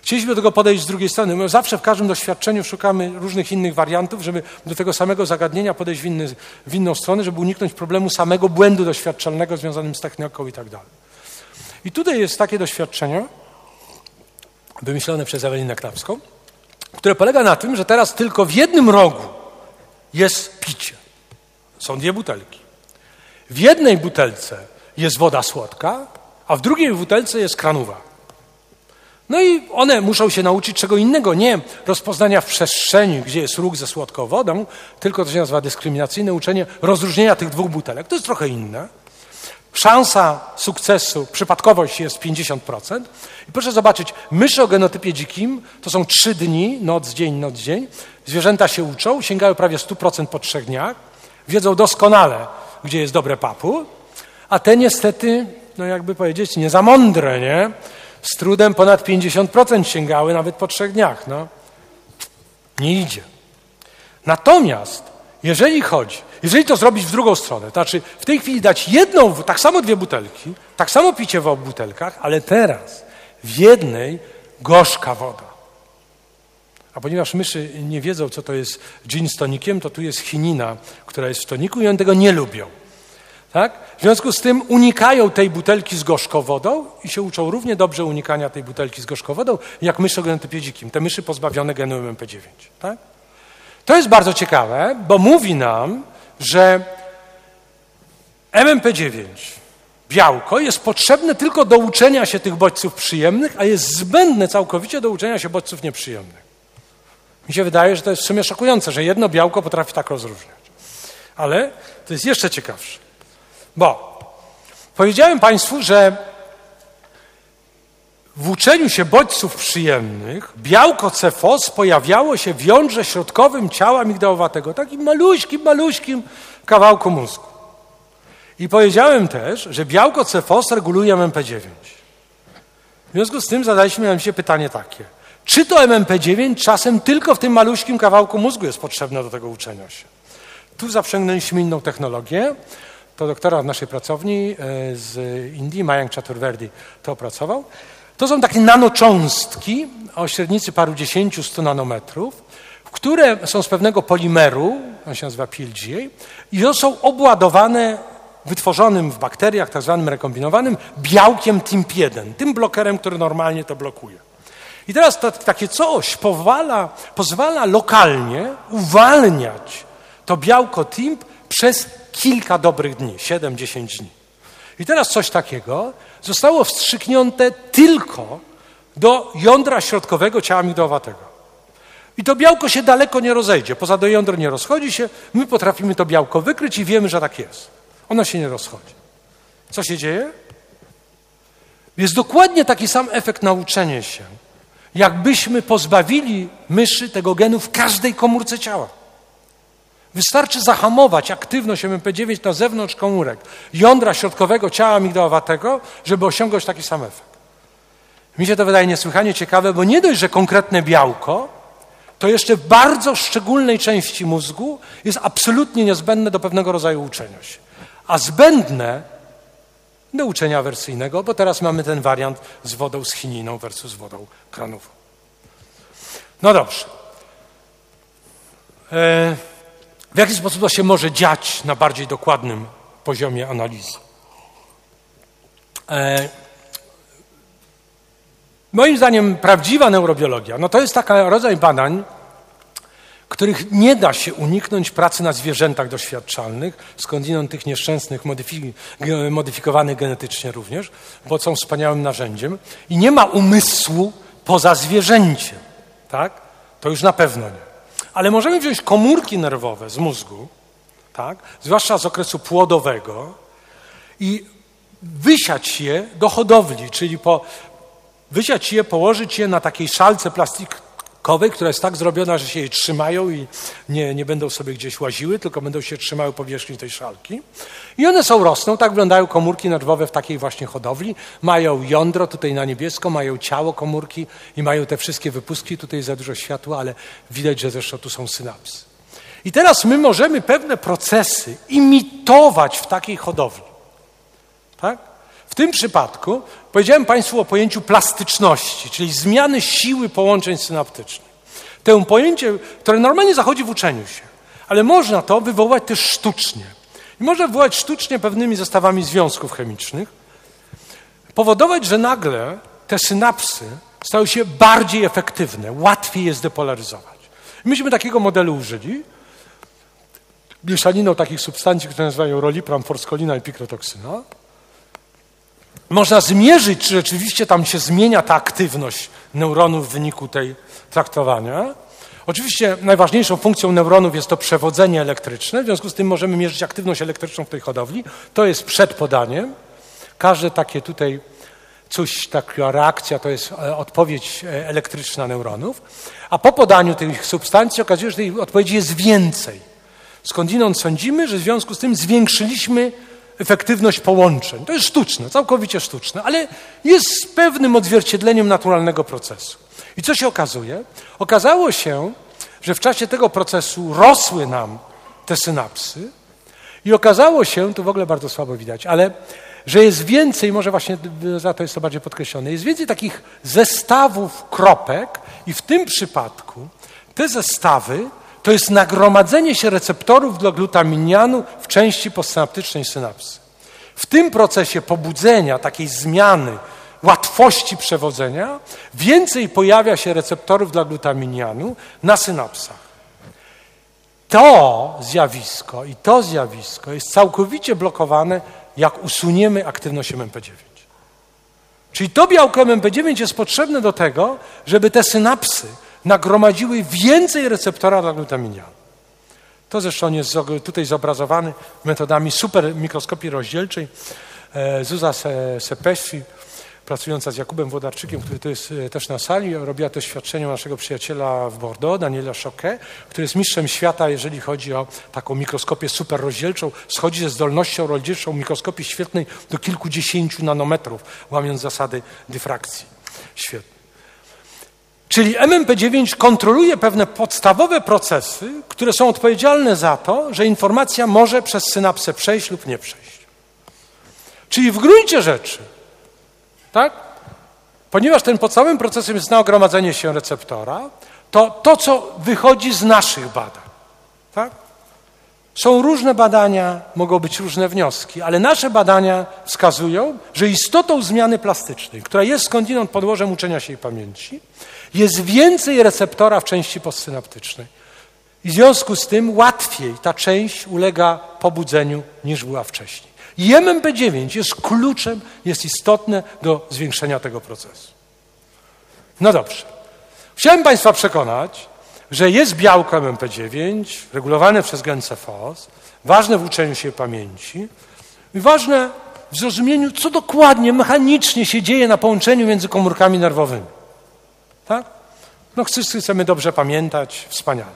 Chcieliśmy do tego podejść z drugiej strony. My zawsze w każdym doświadczeniu szukamy różnych innych wariantów, żeby do tego samego zagadnienia podejść w inną stronę, żeby uniknąć problemu samego błędu doświadczalnego związanym z techniką i tak dalej. I tutaj jest takie doświadczenie, wymyślone przez Ewelinę Knapską, które polega na tym, że teraz tylko w jednym rogu jest picie. Są 2 butelki. W jednej butelce jest woda słodka, a w drugiej butelce jest kranowa. No i one muszą się nauczyć czego innego, nie rozpoznania w przestrzeni, gdzie jest róg ze słodką wodą, tylko to się nazywa dyskryminacyjne uczenie rozróżnienia tych 2 butelek. To jest trochę inne. Szansa sukcesu, przypadkowość jest 50%. I proszę zobaczyć, myszy o genotypie dzikim to są 3 dni, noc, dzień. Zwierzęta się uczą, sięgają prawie 100% po 3 dniach, wiedzą doskonale, gdzie jest dobre papu, a te niestety, no jakby powiedzieć, nie za mądre, nie? Z trudem ponad 50% sięgały nawet po 3 dniach. No, nie idzie. Natomiast jeżeli to zrobić w drugą stronę, to znaczy w tej chwili dać jedną, tak samo 2 butelki, tak samo picie w obu butelkach, ale teraz w jednej gorzka woda. A ponieważ myszy nie wiedzą, co to jest gin z tonikiem, to tu jest chinina, która jest w toniku i one tego nie lubią. Tak? W związku z tym unikają tej butelki z gorzką wodą i się uczą równie dobrze unikania tej butelki z gorzką wodą, jak myszy o genotypie dzikim. Te myszy pozbawione genu MMP9. Tak? To jest bardzo ciekawe, bo mówi nam, że MMP9, białko, jest potrzebne tylko do uczenia się tych bodźców przyjemnych, a jest zbędne całkowicie do uczenia się bodźców nieprzyjemnych. Mi się wydaje, że to jest w sumie szokujące, że jedno białko potrafi tak rozróżniać. Ale to jest jeszcze ciekawsze. Bo powiedziałem Państwu, że w uczeniu się bodźców przyjemnych białko CFOS pojawiało się w jądrze środkowym ciała migdałowatego, takim maluśkim kawałku mózgu. I powiedziałem też, że białko CFOS reguluje MMP9. W związku z tym zadaliśmy nam się pytanie takie. Czy to MMP9 czasem tylko w tym maluśkim kawałku mózgu jest potrzebne do tego uczenia się? Tu zaprzęgnęliśmy inną technologię. To doktora w naszej pracowni z Indii, Mayank Chaturvedi, to opracował. To są takie nanocząstki o średnicy paru 10-100 nanometrów, które są z pewnego polimeru, on się nazywa PLGA, i one są obładowane wytworzonym w bakteriach, tak zwanym rekombinowanym, białkiem TIMP1, tym blokerem, który normalnie to blokuje. I teraz takie coś pozwala lokalnie uwalniać to białko TIMP przez kilka dobrych dni, 7-10 dni. I teraz coś takiego zostało wstrzyknięte tylko do jądra środkowego ciała migdałowatego. I to białko się daleko nie rozejdzie, poza do jądra nie rozchodzi się, my potrafimy to białko wykryć i wiemy, że tak jest. Ono się nie rozchodzi. Co się dzieje? Jest dokładnie taki sam efekt nauczenia się, jakbyśmy pozbawili myszy tego genu w każdej komórce ciała. Wystarczy zahamować aktywność MMP9 na zewnątrz komórek jądra środkowego ciała migdałowatego, żeby osiągnąć taki sam efekt. Mi się to wydaje niesłychanie ciekawe, bo nie dość, że konkretne białko, to jeszcze w bardzo szczególnej części mózgu jest absolutnie niezbędne do pewnego rodzaju uczenia się. A zbędne do uczenia awersyjnego, bo teraz mamy ten wariant z wodą z chininą versus wodą kranową. No dobrze. W jaki sposób to się może dziać na bardziej dokładnym poziomie analizy? Moim zdaniem prawdziwa neurobiologia, no to jest taki rodzaj badań, których nie da się uniknąć pracy na zwierzętach doświadczalnych, skądinąd tych nieszczęsnych, modyfikowanych genetycznie również, bo są wspaniałym narzędziem i nie ma umysłu poza zwierzęciem, tak? To już na pewno nie. Ale możemy wziąć komórki nerwowe z mózgu, tak? Zwłaszcza z okresu płodowego i wysiać je do hodowli, czyli wysiać je, położyć je na takiej szalce plastikowej, która jest tak zrobiona, że się jej trzymają i nie będą sobie gdzieś łaziły, tylko będą się trzymały powierzchni tej szalki. I one rosną, tak wyglądają komórki nerwowe w takiej właśnie hodowli. Mają jądro, tutaj na niebiesko, mają ciało komórki i mają te wszystkie wypustki. Tutaj jest za dużo światła, ale widać, że zresztą tu są synapsy. I teraz my możemy pewne procesy imitować w takiej hodowli. Tak? W tym przypadku powiedziałem Państwu o pojęciu plastyczności, czyli zmiany siły połączeń synaptycznych. To pojęcie, które normalnie zachodzi w uczeniu się, ale można to wywołać też sztucznie. I można wywołać sztucznie pewnymi zestawami związków chemicznych, powodować, że nagle te synapsy stały się bardziej efektywne, łatwiej je zdepolaryzować. I myśmy takiego modelu użyli, mieszaniną takich substancji, które nazywają rolipram, forskolina i pikrotoksyna. Można zmierzyć, czy rzeczywiście tam się zmienia ta aktywność neuronów w wyniku tej traktowania. Oczywiście najważniejszą funkcją neuronów jest to przewodzenie elektryczne, w związku z tym możemy mierzyć aktywność elektryczną w tej hodowli. To jest przed podaniem. Każde takie tutaj coś, taka reakcja to jest odpowiedź elektryczna neuronów. A po podaniu tych substancji okazuje się, że tej odpowiedzi jest więcej. Skądinąd sądzimy, że w związku z tym zwiększyliśmy efektywność połączeń. To jest sztuczne, całkowicie sztuczne, ale jest pewnym odzwierciedleniem naturalnego procesu. I co się okazuje? Okazało się, że w czasie tego procesu rosły nam te synapsy i okazało się, tu w ogóle bardzo słabo widać, ale że jest więcej, może właśnie za to jest to bardziej podkreślone, jest więcej takich zestawów kropek i w tym przypadku te zestawy to jest nagromadzenie się receptorów dla glutaminianu w części postsynaptycznej synapsy. W tym procesie pobudzenia, takiej zmiany, łatwości przewodzenia, więcej pojawia się receptorów dla glutaminianu na synapsach. To zjawisko jest całkowicie blokowane, jak usuniemy aktywność MMP9. Czyli to białko MMP9 jest potrzebne do tego, żeby te synapsy nagromadziły więcej receptora dla glutaminianu. To zresztą jest tutaj zobrazowane metodami supermikroskopii rozdzielczej. Zuza Sepesi, pracująca z Jakubem Włodarczykiem, który tu jest też na sali, robiła to świadczenie naszego przyjaciela w Bordeaux, Daniela Choquet, który jest mistrzem świata, jeżeli chodzi o taką mikroskopię superrozdzielczą. Schodzi ze zdolnością rozdzielczą mikroskopii świetnej do kilkudziesięciu nanometrów, łamiąc zasady dyfrakcji. Świetnie. Czyli MMP9 kontroluje pewne podstawowe procesy, które są odpowiedzialne za to, że informacja może przez synapsę przejść lub nie przejść. Czyli w gruncie rzeczy, tak? Ponieważ ten podstawowym procesem jest nagromadzenie się receptora, to co wychodzi z naszych badań, tak? Są różne badania, mogą być różne wnioski, ale nasze badania wskazują, że istotą zmiany plastycznej, która jest skądinąd podłożem uczenia się i pamięci, jest więcej receptora w części postsynaptycznej. I w związku z tym łatwiej ta część ulega pobudzeniu niż była wcześniej. I MMP9 jest kluczem, jest istotne do zwiększenia tego procesu. No dobrze. Chciałem Państwa przekonać, że jest białko MMP9 regulowane przez gen CFOS, ważne w uczeniu się pamięci i ważne w zrozumieniu, co dokładnie mechanicznie się dzieje na połączeniu między komórkami nerwowymi. Tak? No chcemy dobrze pamiętać, wspaniale.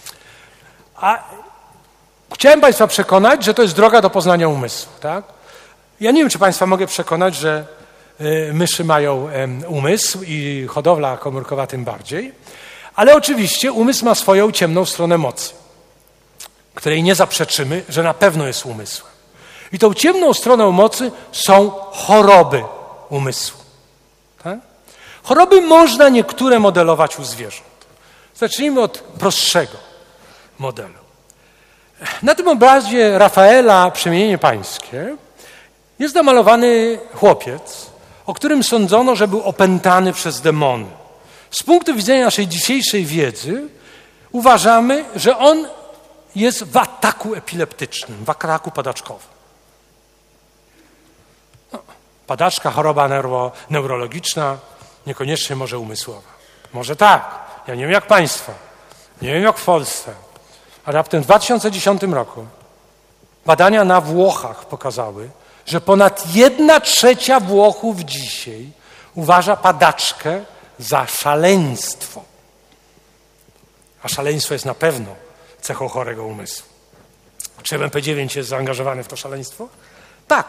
A chciałem Państwa przekonać, że to jest droga do poznania umysłu. Tak? Ja nie wiem, czy Państwa mogę przekonać, że myszy mają umysł i hodowla komórkowa tym bardziej, ale oczywiście umysł ma swoją ciemną stronę mocy, której nie zaprzeczymy, że na pewno jest umysłem. I tą ciemną stroną mocy są choroby umysłu. Tak? Choroby można niektóre modelować u zwierząt. Zacznijmy od prostszego modelu. Na tym obrazie Rafaela Przemienienie Pańskie jest namalowany chłopiec, o którym sądzono, że był opętany przez demony. Z punktu widzenia naszej dzisiejszej wiedzy uważamy, że on jest w ataku epileptycznym, w ataku padaczkowym. No, padaczka, choroba neurologiczna, niekoniecznie może umysłowa. Może tak, ja nie wiem jak Państwa, nie wiem jak w Polsce, a raptem w 2010 roku badania na Włochach pokazały, że ponad 1/3 Włochów dzisiaj uważa padaczkę za szaleństwo. A szaleństwo jest na pewno cechą chorego umysłu. Czy MMP9 jest zaangażowany w to szaleństwo? Tak.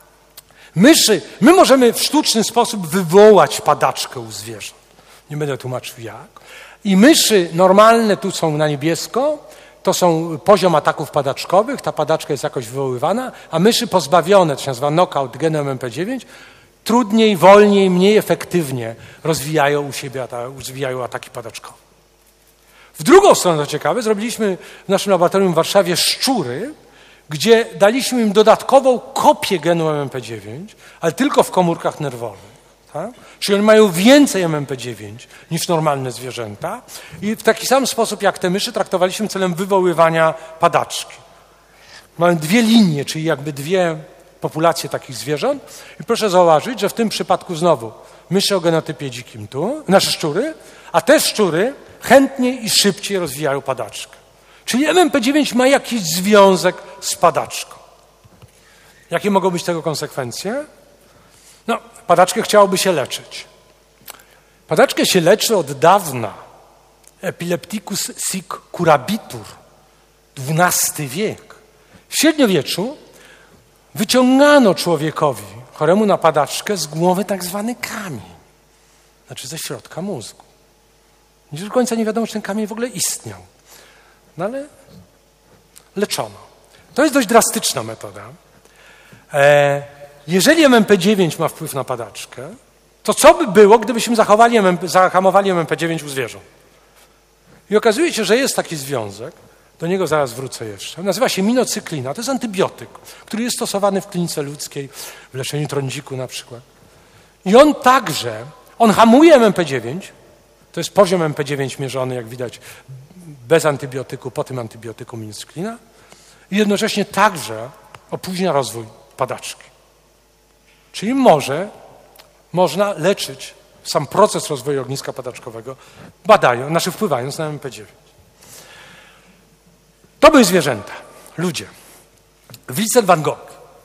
My możemy w sztuczny sposób wywołać padaczkę u zwierząt. Nie będę tłumaczył jak. I myszy normalne, tu są na niebiesko, to są poziom ataków padaczkowych, ta padaczka jest jakoś wywoływana, a myszy pozbawione, to się nazywa knockout genem MMP9, trudniej, wolniej, mniej efektywnie rozwijają ataki padaczkowe. W drugą stronę, to ciekawe, zrobiliśmy w naszym laboratorium w Warszawie szczury, gdzie daliśmy im dodatkową kopię genu MMP9, ale tylko w komórkach nerwowych. Tak? Czyli one mają więcej MMP9 niż normalne zwierzęta i w taki sam sposób jak te myszy traktowaliśmy celem wywoływania padaczki. Mamy dwie linie, czyli jakby dwie populacje takich zwierząt i proszę zauważyć, że w tym przypadku znowu myszy o genotypie dzikim tu, nasze szczury, a te szczury chętniej i szybciej rozwijają padaczkę. Czyli MMP9 ma jakiś związek z padaczką. Jakie mogą być tego konsekwencje? No, padaczkę chciałoby się leczyć. Padaczkę się leczy od dawna. Epilepticus sic curabitur. XII wiek. W średniowieczu wyciągano człowiekowi choremu na padaczkę z głowy tak zwany kamień. Znaczy ze środka mózgu. Nie do końca nie wiadomo, czy ten kamień w ogóle istniał. No ale leczono. To jest dość drastyczna metoda. Jeżeli MMP9 ma wpływ na padaczkę, to co by było, gdybyśmy zahamowali MMP9 u zwierząt? I okazuje się, że jest taki związek, do niego zaraz wrócę jeszcze, nazywa się minocyklina, to jest antybiotyk, który jest stosowany w klinice ludzkiej, w leczeniu trądziku na przykład. I on hamuje MMP9, to jest poziom MMP9 mierzony, jak widać, bez antybiotyku, po tym antybiotyku minocyklina i jednocześnie także opóźnia rozwój padaczki. Czyli można leczyć sam proces rozwoju ogniska padaczkowego, wpływając na MMP9. To były zwierzęta, ludzie. Vincent van Gogh.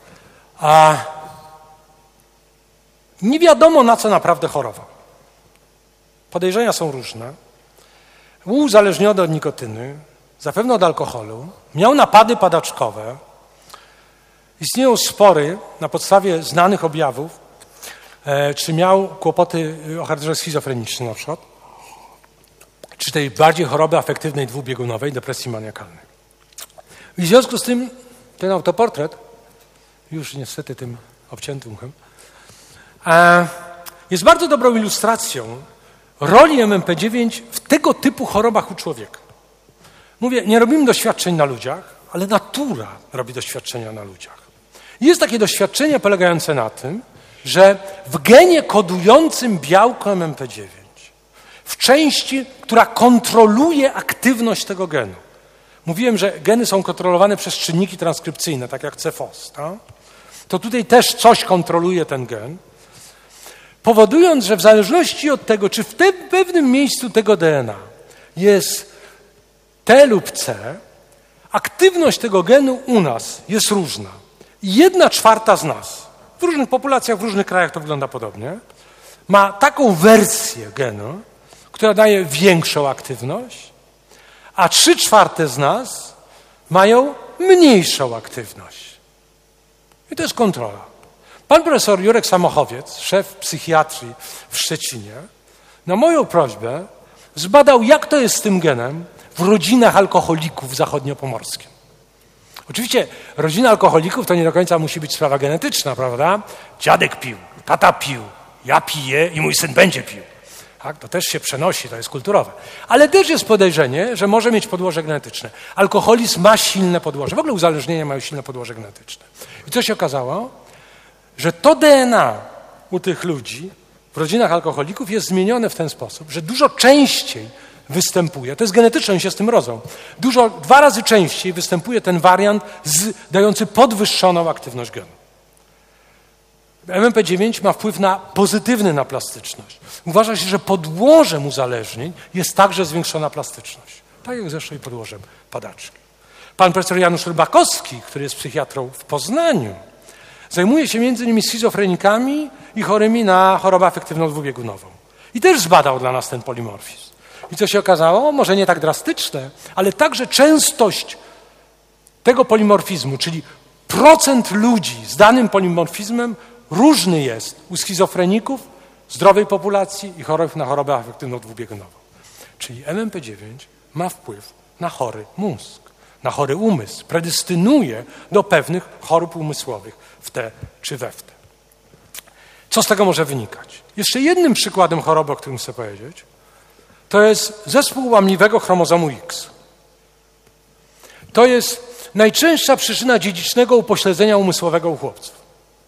Nie wiadomo, na co naprawdę chorował. Podejrzenia są różne. Był uzależniony od nikotyny, zapewne od alkoholu, miał napady padaczkowe. Istnieją spory na podstawie znanych objawów, czy miał kłopoty o charakterze schizofrenicznym na przykład, czy tej bardziej choroby afektywnej dwubiegunowej, depresji maniakalnej. I w związku z tym ten autoportret, już niestety tym obciętym uchem, jest bardzo dobrą ilustracją roli MMP9 w tego typu chorobach u człowieka. Mówię, nie robimy doświadczeń na ludziach, ale natura robi doświadczenia na ludziach. Jest takie doświadczenie polegające na tym, że w genie kodującym białko MMP9, w części, która kontroluje aktywność tego genu. Mówiłem, że geny są kontrolowane przez czynniki transkrypcyjne, tak jak CFOS. Tak? To tutaj też coś kontroluje ten gen, powodując, że w zależności od tego, czy w pewnym miejscu tego DNA jest T lub C, aktywność tego genu u nas jest różna. 1/4 z nas, w różnych populacjach, w różnych krajach to wygląda podobnie, ma taką wersję genu, która daje większą aktywność, a 3/4 z nas mają mniejszą aktywność. I to jest kontrola. Pan profesor Jurek Samochowiec, szef psychiatrii w Szczecinie, na moją prośbę zbadał, jak to jest z tym genem w rodzinach alkoholików zachodniopomorskim. Oczywiście rodzina alkoholików to nie do końca musi być sprawa genetyczna, prawda? Dziadek pił, tata pił, ja piję i mój syn będzie pił. Tak? To też się przenosi, to jest kulturowe. Ale też jest podejrzenie, że może mieć podłoże genetyczne. Alkoholizm ma silne podłoże. W ogóle uzależnienia mają silne podłoże genetyczne. I co się okazało? Że to DNA u tych ludzi w rodzinach alkoholików jest zmienione w ten sposób, że dużo częściej występuje, to jest genetyczne, oni się z tym rodzą, 2 razy częściej występuje ten wariant dający podwyższoną aktywność genu. MMP9 ma wpływ pozytywny na plastyczność. Uważa się, że podłożem uzależnień jest także zwiększona plastyczność. Tak jak zresztą i podłożem padaczki. Pan profesor Janusz Rybakowski, który jest psychiatrą w Poznaniu, zajmuje się między innymi schizofrenikami i chorymi na chorobę afektywną dwubiegunową. I też zbadał dla nas ten polimorfizm. I co się okazało? Może nie tak drastyczne, ale także częstość tego polimorfizmu, czyli procent ludzi z danym polimorfizmem różny jest u schizofreników, zdrowej populacji i chorych na chorobę afektywną dwubiegunową. Czyli MMP9 ma wpływ na chory mózg. na chory umysł, predystynuje do pewnych chorób umysłowych w te czy we w te. Co z tego może wynikać? Jeszcze jednym przykładem choroby, o którym chcę powiedzieć, to jest zespół łamliwego chromozomu X. To jest najczęstsza przyczyna dziedzicznego upośledzenia umysłowego u chłopców.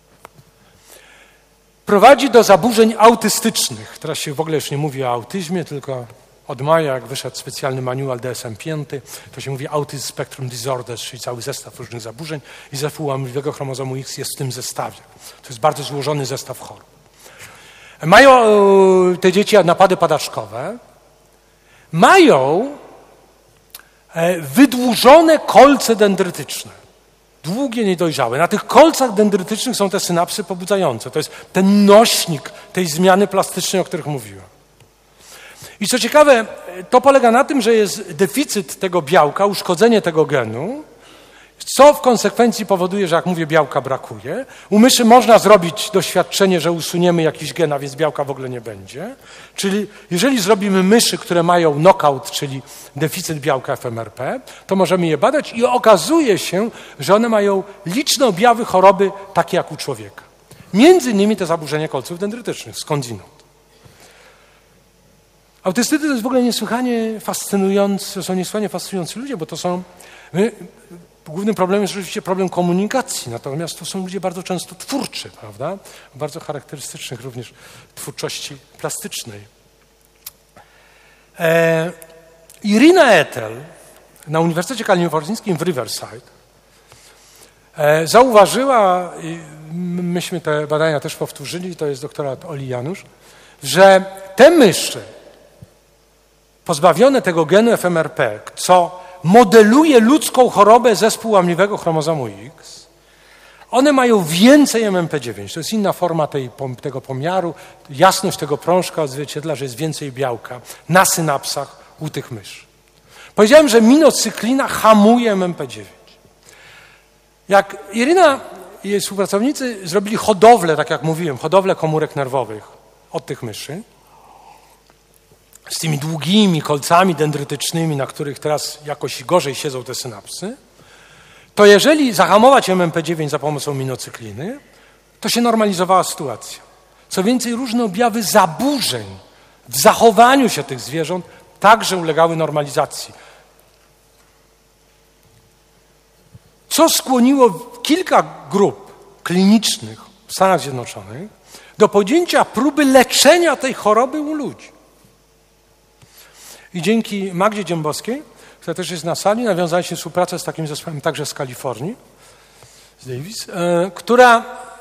Prowadzi do zaburzeń autystycznych. Teraz się w ogóle już nie mówi o autyzmie, tylko od maja, jak wyszedł specjalny manual DSM-5, to się mówi Autism Spectrum Disorders, czyli cały zestaw różnych zaburzeń i zespół łamliwego chromozomu X jest w tym zestawie. To jest bardzo złożony zestaw chorób. Mają te dzieci napady padaczkowe, mają wydłużone kolce dendrytyczne, długie, niedojrzałe. Na tych kolcach dendrytycznych są te synapsy pobudzające. To jest ten nośnik tej zmiany plastycznej, o których mówiłem. I co ciekawe, to polega na tym, że jest deficyt tego białka, uszkodzenie tego genu, co w konsekwencji powoduje, że jak mówię, białka brakuje. U myszy można zrobić doświadczenie, że usuniemy jakiś gen, a więc białka w ogóle nie będzie. Czyli jeżeli zrobimy myszy, które mają knockout, czyli deficyt białka FMRP, to możemy je badać i okazuje się, że one mają liczne objawy choroby takie jak u człowieka. Między innymi te zaburzenia kolców dendrytycznych, skądinąd. Autystycy to jest w ogóle niesłychanie fascynujący, są niesłychanie fascynujący ludzie, bo to są... Głównym problemem jest oczywiście problem komunikacji, natomiast to są ludzie bardzo często twórczy, prawda? Bardzo charakterystycznych również twórczości plastycznej. Irina Ethel na Uniwersytecie Kalifornijskim w Riverside zauważyła, i myśmy te badania też powtórzyli, to jest doktorat Oli Janusz, że te myszy pozbawione tego genu FMRP, co modeluje ludzką chorobę zespół łamliwego chromozomu X, one mają więcej MMP9. To jest inna forma tego pomiaru. Jasność tego prążka odzwierciedla, że jest więcej białka na synapsach u tych myszy. Powiedziałem, że minocyklina hamuje MMP9. Jak Irina i jej współpracownicy zrobili hodowlę, tak jak mówiłem, hodowlę komórek nerwowych od tych myszy, z tymi długimi kolcami dendrytycznymi, na których teraz jakoś gorzej siedzą te synapsy, to jeżeli zahamować MMP9 za pomocą minocykliny, to się normalizowała sytuacja. Co więcej, różne objawy zaburzeń w zachowaniu się tych zwierząt także ulegały normalizacji. Co skłoniło kilka grup klinicznych w Stanach Zjednoczonych do podjęcia próby leczenia tej choroby u ludzi. I dzięki Magdzie Dziembowskiej, która też jest na sali, nawiązaliśmy współpracę z takim zespołem także z Kalifornii, z Davis, która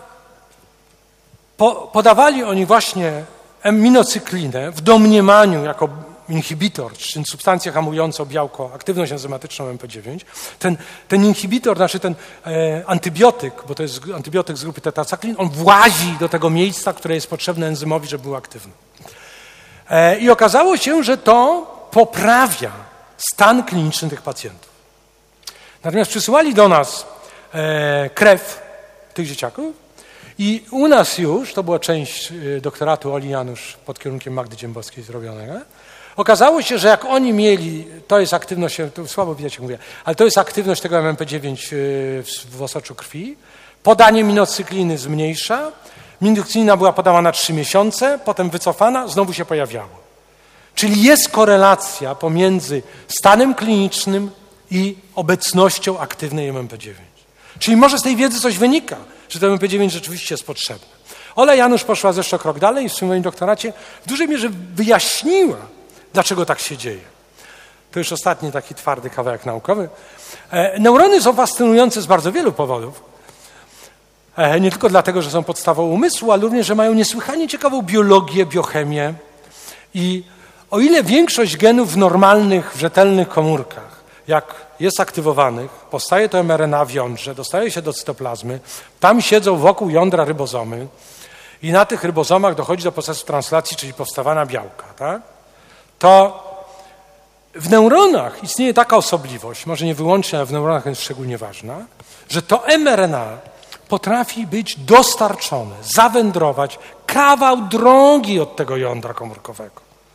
podawali oni właśnie minocyklinę w domniemaniu jako inhibitor, czyli substancję hamującą białko, aktywność enzymatyczną MP9. Ten inhibitor, znaczy ten antybiotyk, bo to jest antybiotyk z grupy tetracyklin, on włazi do tego miejsca, które jest potrzebne enzymowi, żeby był aktywny. I okazało się, że to poprawia stan kliniczny tych pacjentów. Natomiast przysyłali do nas krew tych dzieciaków i u nas już, to była część doktoratu Oli Janusz pod kierunkiem Magdy Dziembowskiej zrobionego, okazało się, że jak oni mieli, to jest aktywność, to słabo widać jak mówię, ale to jest aktywność tego MMP9 w osoczu krwi, podanie minocykliny zmniejsza, minocyklina była podawana 3 miesiące, potem wycofana, znowu się pojawiało. Czyli jest korelacja pomiędzy stanem klinicznym i obecnością aktywnej MMP9. Czyli może z tej wiedzy coś wynika, że to MMP9 rzeczywiście jest potrzebne. Ola Janusz poszła jeszcze krok dalej i w swoim doktoracie w dużej mierze wyjaśniła, dlaczego tak się dzieje. To już ostatni taki twardy kawałek naukowy. Neurony są fascynujące z bardzo wielu powodów. Nie tylko dlatego, że są podstawą umysłu, ale również, że mają niesłychanie ciekawą biologię, biochemię. I o ile większość genów w normalnych, w rzetelnych komórkach, jak jest aktywowanych, powstaje to mRNA w jądrze, dostaje się do cytoplazmy, tam siedzą wokół jądra rybozomy i na tych rybozomach dochodzi do procesu translacji, czyli powstawania białka, tak? To w neuronach istnieje taka osobliwość, może nie wyłącznie, ale w neuronach jest szczególnie ważna, że to mRNA potrafi być dostarczone, zawędrować kawał drogi od tego jądra komórkowego.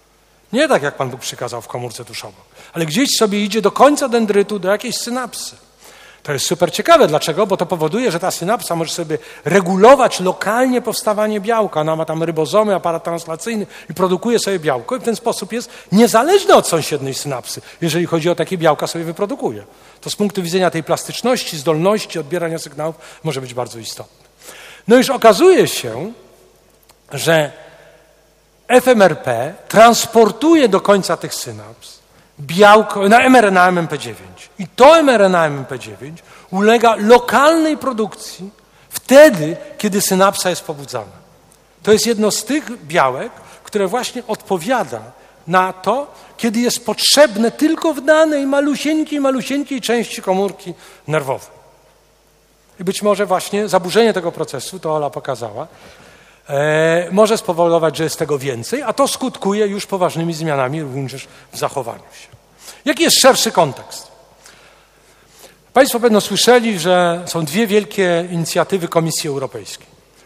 Nie tak, jak Pan Bóg przykazał w komórce tuż obok, ale gdzieś sobie idzie do końca dendrytu, do jakiejś synapsy. To jest super ciekawe. Dlaczego? Bo to powoduje, że ta synapsa może sobie regulować lokalnie powstawanie białka. Ona ma tam rybozomy, aparat translacyjny i produkuje sobie białko i w ten sposób jest niezależna od sąsiedniej synapsy, jeżeli chodzi o takie białka sobie wyprodukuje. To z punktu widzenia tej plastyczności, zdolności odbierania sygnałów może być bardzo istotne. No już okazuje się, że FMRP transportuje do końca tych synaps białko na mRNA MP9. I to mRNA MP9 ulega lokalnej produkcji wtedy, kiedy synapsa jest pobudzana. To jest jedno z tych białek, które właśnie odpowiada na to, kiedy jest potrzebne tylko w danej malusieńkiej części komórki nerwowej. I być może właśnie zaburzenie tego procesu, to Ola pokazała, może spowodować, że jest tego więcej, a to skutkuje już poważnymi zmianami również w zachowaniu się. Jaki jest szerszy kontekst? Państwo pewno słyszeli, że są dwie wielkie inicjatywy Komisji Europejskiej.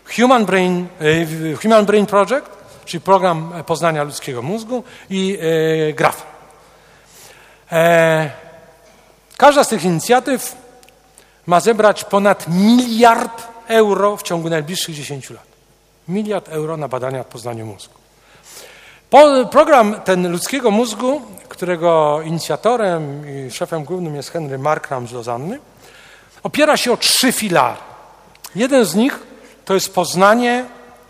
Human Brain Project, czyli program poznania ludzkiego mózgu, i GRAPH. Każda z tych inicjatyw ma zebrać ponad 1 miliard euro w ciągu najbliższych 10 lat. 1 miliard euro na badania w poznaniu mózgu. Program ten ludzkiego mózgu, którego inicjatorem i szefem głównym jest Henry Markram z Lozanny, opiera się o 3 filary. Jeden z nich to jest poznanie,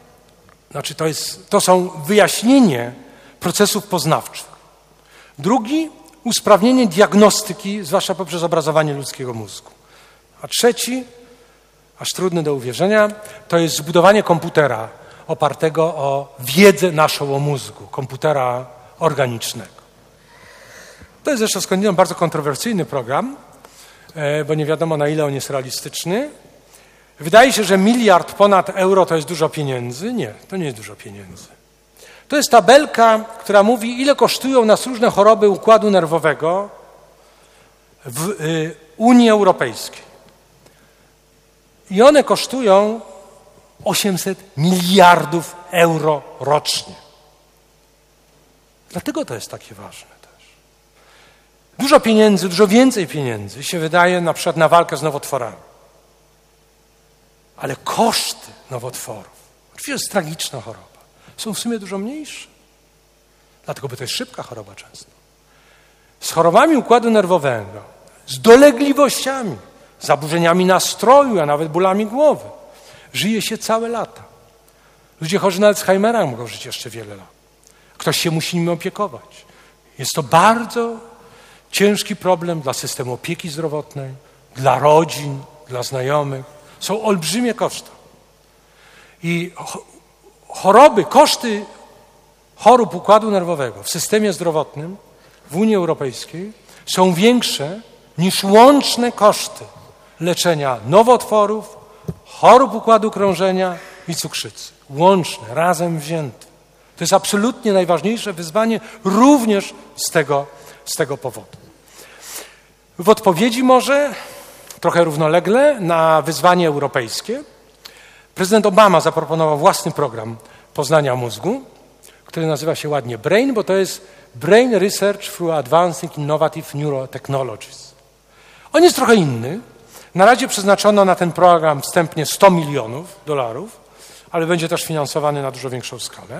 to są wyjaśnienie procesów poznawczych. Drugi usprawnienie diagnostyki, zwłaszcza poprzez obrazowanie ludzkiego mózgu. A trzeci, aż trudny do uwierzenia, to jest zbudowanie komputera opartego o wiedzę naszą o mózgu, komputera organicznego. To jest zresztą skądinąd bardzo kontrowersyjny program, bo nie wiadomo, na ile on jest realistyczny. Wydaje się, że 1 miliard ponad euro to jest dużo pieniędzy. Nie, to nie jest dużo pieniędzy. To jest tabelka, która mówi, ile kosztują nas różne choroby układu nerwowego w Unii Europejskiej. I one kosztują 800 miliardów euro rocznie. Dlatego to jest takie ważne też. Dużo pieniędzy, dużo więcej pieniędzy się wydaje na przykład na walkę z nowotworami. Ale koszty nowotworów, oczywiście jest tragiczna choroba, są w sumie dużo mniejsze. Dlatego, bo to jest szybka choroba często. Z chorobami układu nerwowego, z dolegliwościami, zaburzeniami nastroju, a nawet bólami głowy, żyje się całe lata. Ludzie chorzy na Alzheimera mogą żyć jeszcze wiele lat. Ktoś się musi nimi opiekować. Jest to bardzo ciężki problem dla systemu opieki zdrowotnej, dla rodzin, dla znajomych. Są olbrzymie koszty. I koszty chorób układu nerwowego w systemie zdrowotnym w Unii Europejskiej są większe niż łączne koszty leczenia nowotworów, chorób układu krążenia i cukrzycy. Łączne, razem wzięte. To jest absolutnie najważniejsze wyzwanie również z tego powodu. W odpowiedzi może, trochę równolegle, na wyzwanie europejskie, prezydent Obama zaproponował własny program poznania mózgu, który nazywa się ładnie BRAIN, bo to jest Brain Research through Advancing Innovative Neurotechnologies. On jest trochę inny. Na razie przeznaczono na ten program wstępnie $100 milionów, ale będzie też finansowany na dużo większą skalę.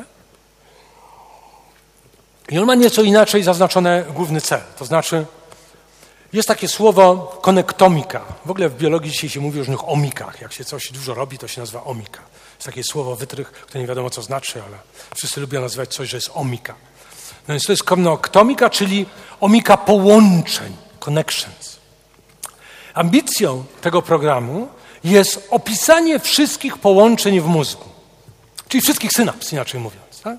I on ma nieco inaczej zaznaczony główny cel. To znaczy, jest takie słowo konektomika. W ogóle w biologii dzisiaj się mówi o różnych omikach. Jak się coś dużo robi, to się nazywa omika. Jest takie słowo wytrych, które nie wiadomo co znaczy, ale wszyscy lubią nazywać coś, że jest omika. No więc to jest konektomika, czyli omika połączeń, connections. Ambicją tego programu jest opisanie wszystkich połączeń w mózgu, czyli wszystkich synaps, inaczej mówiąc. Tak?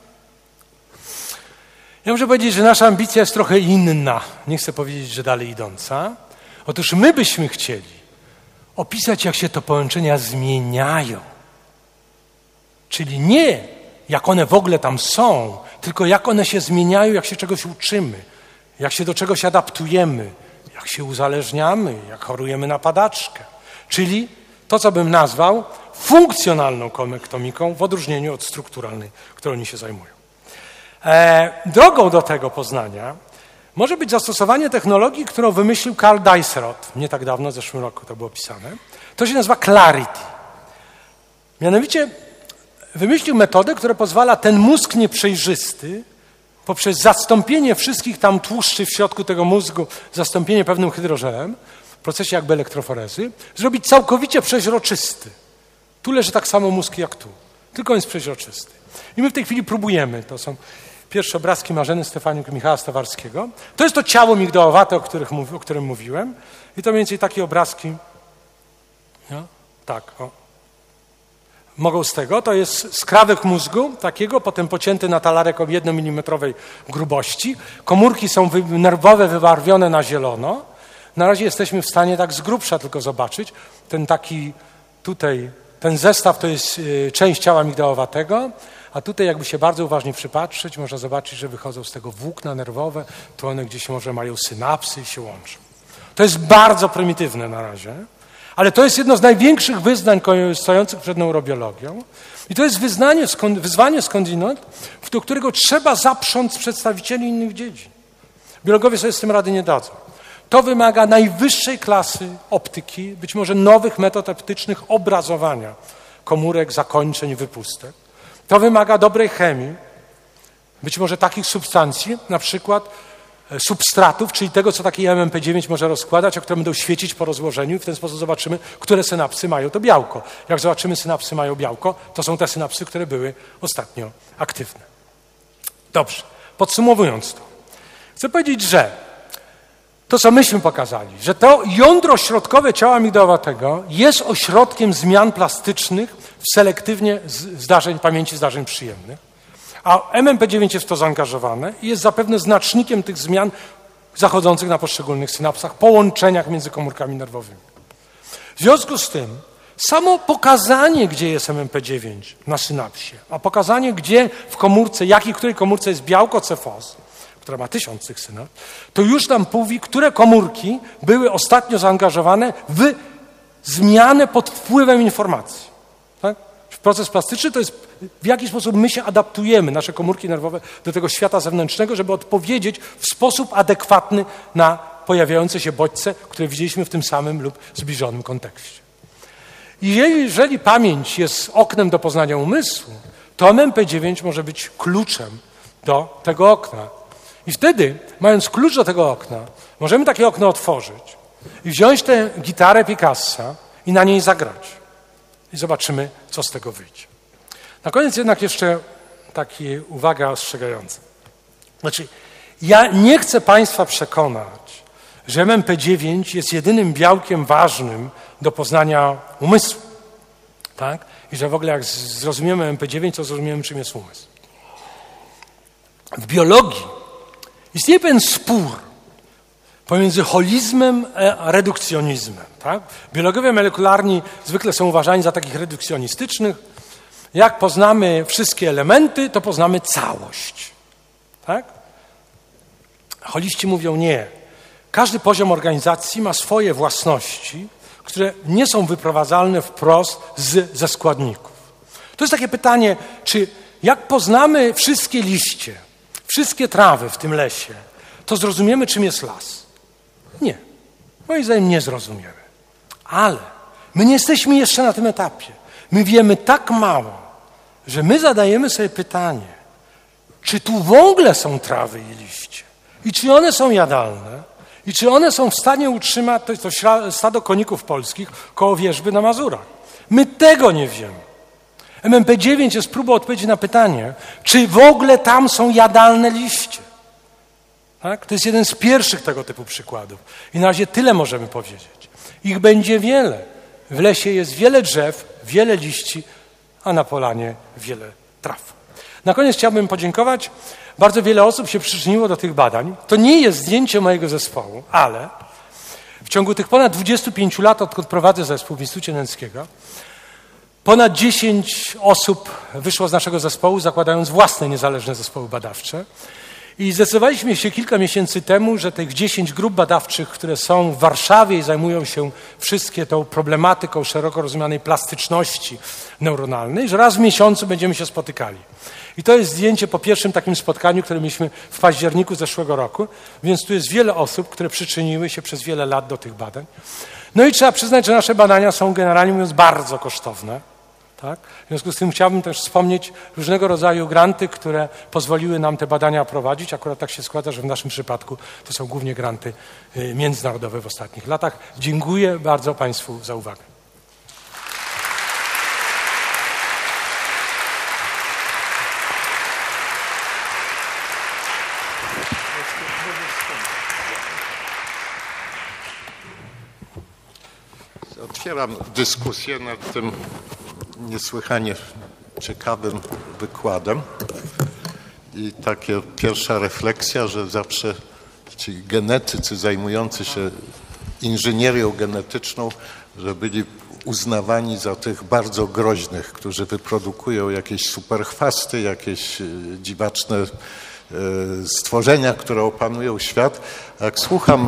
Ja muszę powiedzieć, że nasza ambicja jest trochę inna, nie chcę powiedzieć, że dalej idąca. Otóż my byśmy chcieli opisać, jak się te połączenia zmieniają. Czyli nie jak one w ogóle tam są, tylko jak one się zmieniają, jak się czegoś uczymy, jak się do czegoś adaptujemy, jak się uzależniamy, jak chorujemy na padaczkę. Czyli to, co bym nazwał funkcjonalną konektomiką w odróżnieniu od strukturalnej, którą oni się zajmują. Drogą do tego poznania może być zastosowanie technologii, którą wymyślił Karl Deisserot. Nie tak dawno, w zeszłym roku to było pisane. To się nazywa Clarity. Mianowicie wymyślił metodę, która pozwala ten mózg nieprzejrzysty poprzez zastąpienie wszystkich tam tłuszczy w środku tego mózgu, zastąpienie pewnym hydrożelem w procesie jakby elektroforezy, zrobić całkowicie przeźroczysty. Tu leży tak samo mózg jak tu, tylko on jest przeźroczysty. I my w tej chwili próbujemy, to są pierwsze obrazki Marzeny Stefaniuk i Michała Stawarskiego. To jest to ciało migdałowate, o którym mówiłem. I to mniej więcej takie obrazki, no, tak, o. Mogą z tego, to jest skrawek mózgu takiego, potem pocięty na talarek o 1 mm grubości. Komórki są nerwowe wybarwione na zielono. Na razie jesteśmy w stanie tak z grubsza tylko zobaczyć. Ten taki tutaj, ten zestaw to jest część ciała migdałowatego, a tutaj jakby się bardzo uważnie przypatrzeć, można zobaczyć, że wychodzą z tego włókna nerwowe, tu one gdzieś może mają synapsy i się łączą. To jest bardzo prymitywne na razie. Ale to jest jedno z największych wyzwań stojących przed neurobiologią. I to jest wyzwanie skądinąd, do którego trzeba zaprząc przedstawicieli innych dziedzin. Biologowie sobie z tym rady nie dadzą. To wymaga najwyższej klasy optyki, być może nowych metod optycznych obrazowania komórek, zakończeń, wypustek. To wymaga dobrej chemii, być może takich substancji, na przykład substratów, czyli tego, co taki MMP9 może rozkładać, a które będą świecić po rozłożeniu i w ten sposób zobaczymy, które synapsy mają to białko. Jak zobaczymy, synapsy mają białko, to są te synapsy, które były ostatnio aktywne. Dobrze, podsumowując to, chcę powiedzieć, że to, co myśmy pokazali, że to jądro środkowe ciała migdałowatego jest ośrodkiem zmian plastycznych w selektywnie pamięci zdarzeń przyjemnych, a MMP9 jest w to zaangażowane i jest zapewne znacznikiem tych zmian zachodzących na poszczególnych synapsach, połączeniach między komórkami nerwowymi. W związku z tym samo pokazanie, gdzie jest MMP9 na synapsie, a pokazanie, gdzie w komórce, której komórce jest białko cefos, która ma 1000 tych synaps, to już nam mówi, które komórki były ostatnio zaangażowane w zmianę pod wpływem informacji. Tak? Proces plastyczny to jest, w jaki sposób my się adaptujemy, nasze komórki nerwowe, do tego świata zewnętrznego, żeby odpowiedzieć w sposób adekwatny na pojawiające się bodźce, które widzieliśmy w tym samym lub zbliżonym kontekście. I jeżeli pamięć jest oknem do poznania umysłu, to MMP9 może być kluczem do tego okna. I wtedy, mając klucz do tego okna, możemy takie okno otworzyć i wziąć tę gitarę Picassa i na niej zagrać. I zobaczymy, co z tego wyjdzie. Na koniec jednak jeszcze taka uwaga ostrzegająca. Znaczy, ja nie chcę Państwa przekonać, że MMP9 jest jedynym białkiem ważnym do poznania umysłu. Tak? I że w ogóle jak zrozumiemy MMP9, to zrozumiemy, czym jest umysł. W biologii istnieje pewien spór pomiędzy holizmem a redukcjonizmem. Tak? Biologowie molekularni zwykle są uważani za takich redukcjonistycznych. Jak poznamy wszystkie elementy, to poznamy całość. Tak? Holiści mówią nie. Każdy poziom organizacji ma swoje własności, które nie są wyprowadzalne wprost ze składników. To jest takie pytanie, czy jak poznamy wszystkie liście, wszystkie trawy w tym lesie, to zrozumiemy, czym jest las? Nie. Moim zdaniem nie zrozumiemy. Ale my nie jesteśmy jeszcze na tym etapie. My wiemy tak mało, że my zadajemy sobie pytanie, czy tu w ogóle są trawy i liście? I czy one są jadalne? I czy one są w stanie utrzymać to stado koników polskich koło Wierzby na Mazurach? My tego nie wiemy. MMP9 jest próbą odpowiedzi na pytanie, czy w ogóle tam są jadalne liście. Tak? To jest jeden z pierwszych tego typu przykładów. I na razie tyle możemy powiedzieć. Ich będzie wiele. W lesie jest wiele drzew, wiele liści, a na polanie wiele traw. Na koniec chciałbym podziękować. Bardzo wiele osób się przyczyniło do tych badań. To nie jest zdjęcie mojego zespołu, ale w ciągu tych ponad 25 lat, odkąd prowadzę zespół w Instytucie Nęckiego, ponad 10 osób wyszło z naszego zespołu, zakładając własne niezależne zespoły badawcze. I zdecydowaliśmy się kilka miesięcy temu, że tych 10 grup badawczych, które są w Warszawie i zajmują się wszystkie tą problematyką szeroko rozumianej plastyczności neuronalnej, że raz w miesiącu będziemy się spotykali. I to jest zdjęcie po pierwszym takim spotkaniu, które mieliśmy w październiku zeszłego roku, więc tu jest wiele osób, które przyczyniły się przez wiele lat do tych badań. No i trzeba przyznać, że nasze badania są generalnie mówiąc bardzo kosztowne. Tak? W związku z tym chciałbym też wspomnieć różnego rodzaju granty, które pozwoliły nam te badania prowadzić. Akurat tak się składa, że w naszym przypadku to są głównie granty międzynarodowe w ostatnich latach. Dziękuję bardzo Państwu za uwagę. Otwieram dyskusję nad tym niesłychanie ciekawym wykładem i taka pierwsza refleksja, że zawsze ci genetycy zajmujący się inżynierią genetyczną, że byli uznawani za tych bardzo groźnych, którzy wyprodukują jakieś superchwasty, jakieś dziwaczne stworzenia, które opanują świat. Jak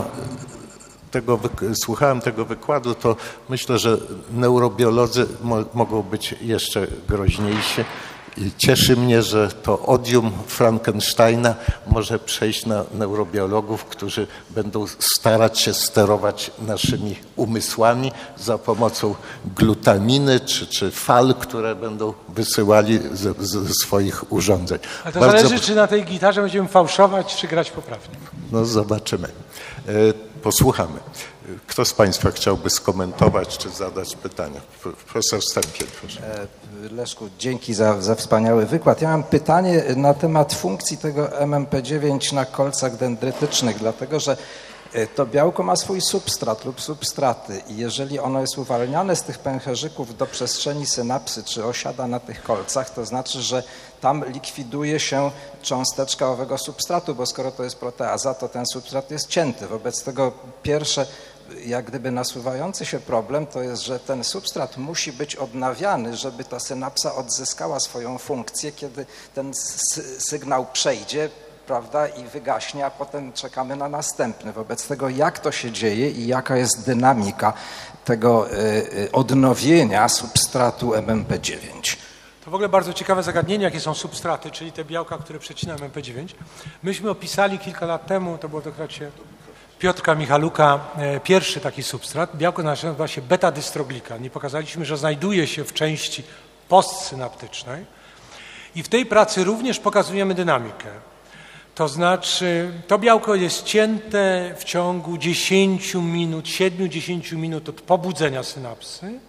słuchałem tego wykładu, to myślę, że neurobiolodzy mogą być jeszcze groźniejsi i cieszy mnie, że to odium Frankensteina może przejść na neurobiologów, którzy będą starać się sterować naszymi umysłami za pomocą glutaminy czy fal, które będą wysyłali ze swoich urządzeń. A to zależy, czy na tej gitarze będziemy fałszować, czy grać poprawnie. No zobaczymy. Posłuchamy. Kto z Państwa chciałby skomentować czy zadać pytania? Profesor Stępień, proszę. Leszku, dzięki za wspaniały wykład. Ja mam pytanie na temat funkcji tego MMP9 na kolcach dendrytycznych, dlatego że to białko ma swój substrat lub substraty i jeżeli ono jest uwalniane z tych pęcherzyków do przestrzeni synapsy, czy osiada na tych kolcach, to znaczy, że tam likwiduje się cząsteczka owego substratu, bo skoro to jest proteaza, to ten substrat jest cięty. Wobec tego pierwsze, jak gdyby nasuwający się problem, to jest, że ten substrat musi być odnawiany, żeby ta synapsa odzyskała swoją funkcję, kiedy ten sygnał przejdzie, prawda, i wygaśnie, a potem czekamy na następny. Wobec tego, jak to się dzieje i jaka jest dynamika tego odnowienia substratu MMP9? To w ogóle bardzo ciekawe zagadnienie, jakie są substraty, czyli te białka, które przecina MMP9. Myśmy opisali kilka lat temu, to było w doktoracie Piotrka Michaluka, pierwszy taki substrat. Białko nazywa się beta-dystroglikan. I pokazaliśmy, że znajduje się w części postsynaptycznej. I w tej pracy również pokazujemy dynamikę. To znaczy, to białko jest cięte w ciągu 10 minut, 7-10 minut od pobudzenia synapsy.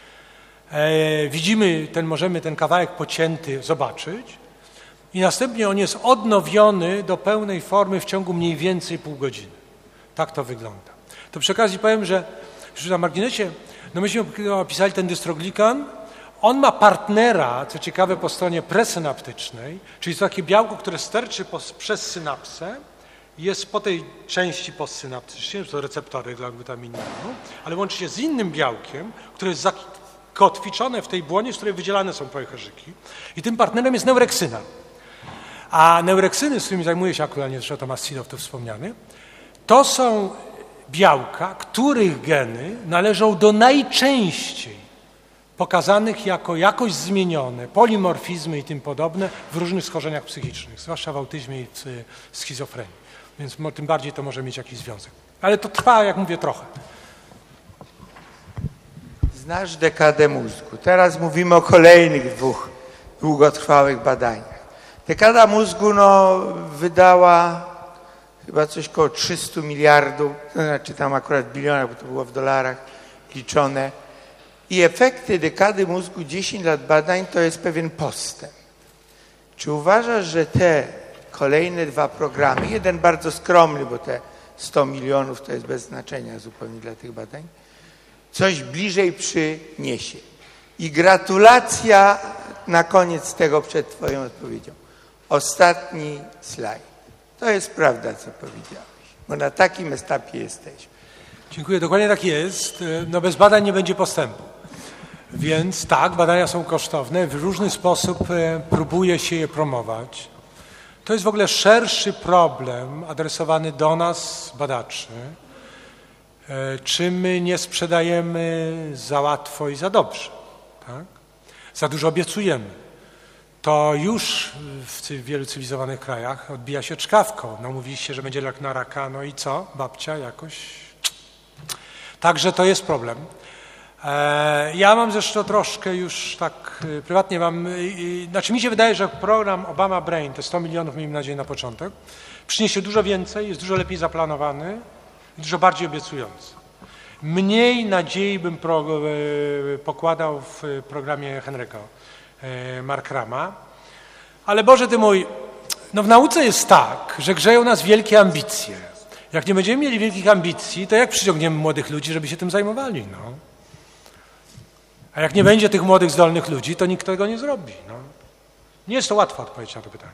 Widzimy, możemy ten kawałek pocięty zobaczyć i następnie on jest odnowiony do pełnej formy w ciągu mniej więcej pół godziny. Tak to wygląda. To przy okazji powiem, że na marginesie, no myśmy opisali ten dystroglikan. On ma partnera, co ciekawe, po stronie presynaptycznej, czyli to takie białko, które sterczy przez synapsę, jest po tej części postsynaptycznej, to receptory dla glutaminu, ale łączy się z innym białkiem, które jest zakotwiczone w tej błonie, z której wydzielane są pęcherzyki. I tym partnerem jest neureksyna. A neureksyny, z którymi zajmuje się aktualnie, zresztą Tomasz Sidow tu wspomniany, to są białka, których geny należą do najczęściej pokazanych jako jakoś zmienione, polimorfizmy i tym podobne w różnych schorzeniach psychicznych, zwłaszcza w autyzmie i w schizofrenii. Więc tym bardziej to może mieć jakiś związek. Ale to trwa, jak mówię, trochę. Znasz dekadę mózgu. Teraz mówimy o kolejnych dwóch długotrwałych badaniach. Dekada mózgu wydała chyba coś koło 300 miliardów, to znaczy tam akurat w bilionach, bo to było w dolarach liczone. I efekty dekady mózgu, 10 lat badań, to jest pewien postęp. Czy uważasz, że te kolejne dwa programy, jeden bardzo skromny, bo te 100 milionów to jest bez znaczenia zupełnie dla tych badań, coś bliżej przyniesie? I gratulacja na koniec tego przed Twoją odpowiedzią. Ostatni slajd. To jest prawda, co powiedziałeś, bo na takim etapie jesteśmy. Dziękuję, dokładnie tak jest. No bez badań nie będzie postępu. Więc tak, badania są kosztowne, w różny sposób próbuje się je promować. to jest w ogóle szerszy problem adresowany do nas, badaczy. Czy my nie sprzedajemy za łatwo i za dobrze, tak? Za dużo obiecujemy. To już w wielu cywilizowanych krajach odbija się czkawką. No mówiliście, że będzie lek na raka, no i co? Babcia jakoś... Także to jest problem. Ja mam zresztą troszkę już tak prywatnie znaczy mi się wydaje, że program Obama Brain, te 100 milionów, miejmy nadzieję na początek, przyniesie dużo więcej, jest dużo lepiej zaplanowany i dużo bardziej obiecujący. Mniej nadziei bym pokładał w programie Henryka Markrama, ale Boże Ty mój, no w nauce jest tak, że grzeją nas wielkie ambicje. Jak nie będziemy mieli wielkich ambicji, to jak przyciągniemy młodych ludzi, żeby się tym zajmowali, no? A jak nie będzie tych młodych, zdolnych ludzi, to nikt tego nie zrobi, no. Nie jest to łatwa odpowiedź na to pytanie.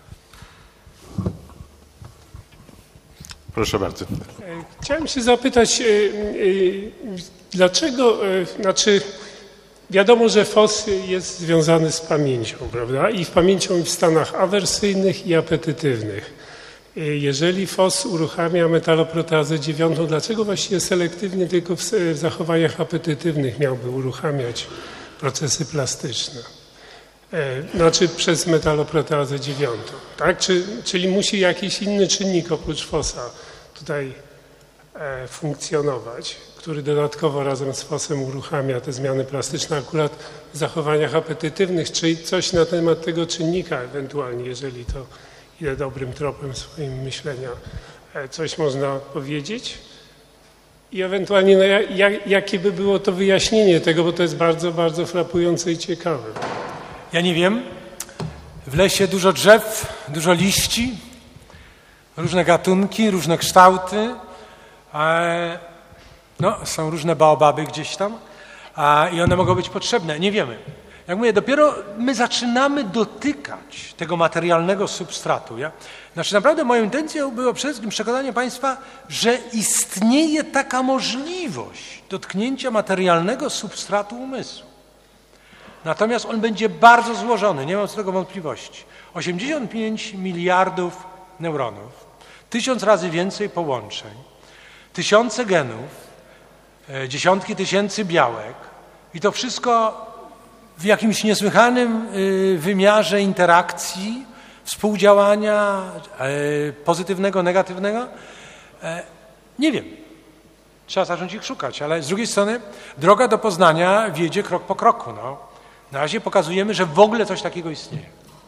Proszę bardzo. Chciałem się zapytać, dlaczego, znaczy wiadomo, że FOS jest związany z pamięcią, prawda? I pamięcią w stanach awersyjnych i apetytywnych. Jeżeli FOS uruchamia metaloproteazę 9, dlaczego właściwie selektywnie tylko w zachowaniach apetytywnych miałby uruchamiać procesy plastyczne? Znaczy przez metaloproteazę 9, tak? Czyli musi jakiś inny czynnik oprócz FOS-a tutaj funkcjonować, który dodatkowo razem z FOS-em uruchamia te zmiany plastyczne akurat w zachowaniach apetytywnych, czy coś na temat tego czynnika ewentualnie, jeżeli to idę dobrym tropem swoim myślenia, coś można powiedzieć? I ewentualnie no, jakie by było to wyjaśnienie tego, bo to jest bardzo, bardzo frapujące i ciekawe. Ja nie wiem. W lesie dużo drzew, dużo liści, różne gatunki, różne kształty. No, są różne baobaby gdzieś tam i one mogą być potrzebne. Nie wiemy. Jak mówię, dopiero my zaczynamy dotykać tego materialnego substratu. Znaczy naprawdę moją intencją było przede wszystkim przekonanie Państwa, że istnieje taka możliwość dotknięcia materialnego substratu umysłu. Natomiast on będzie bardzo złożony, nie mam co do tego wątpliwości. 85 miliardów neuronów, 1000 razy więcej połączeń, tysiące genów, dziesiątki tysięcy białek i to wszystko w jakimś niesłychanym wymiarze interakcji, współdziałania pozytywnego, negatywnego. Nie wiem. Trzeba zacząć ich szukać, ale z drugiej strony droga do poznania wiedzie krok po kroku. No. Na razie pokazujemy, że w ogóle coś takiego istnieje.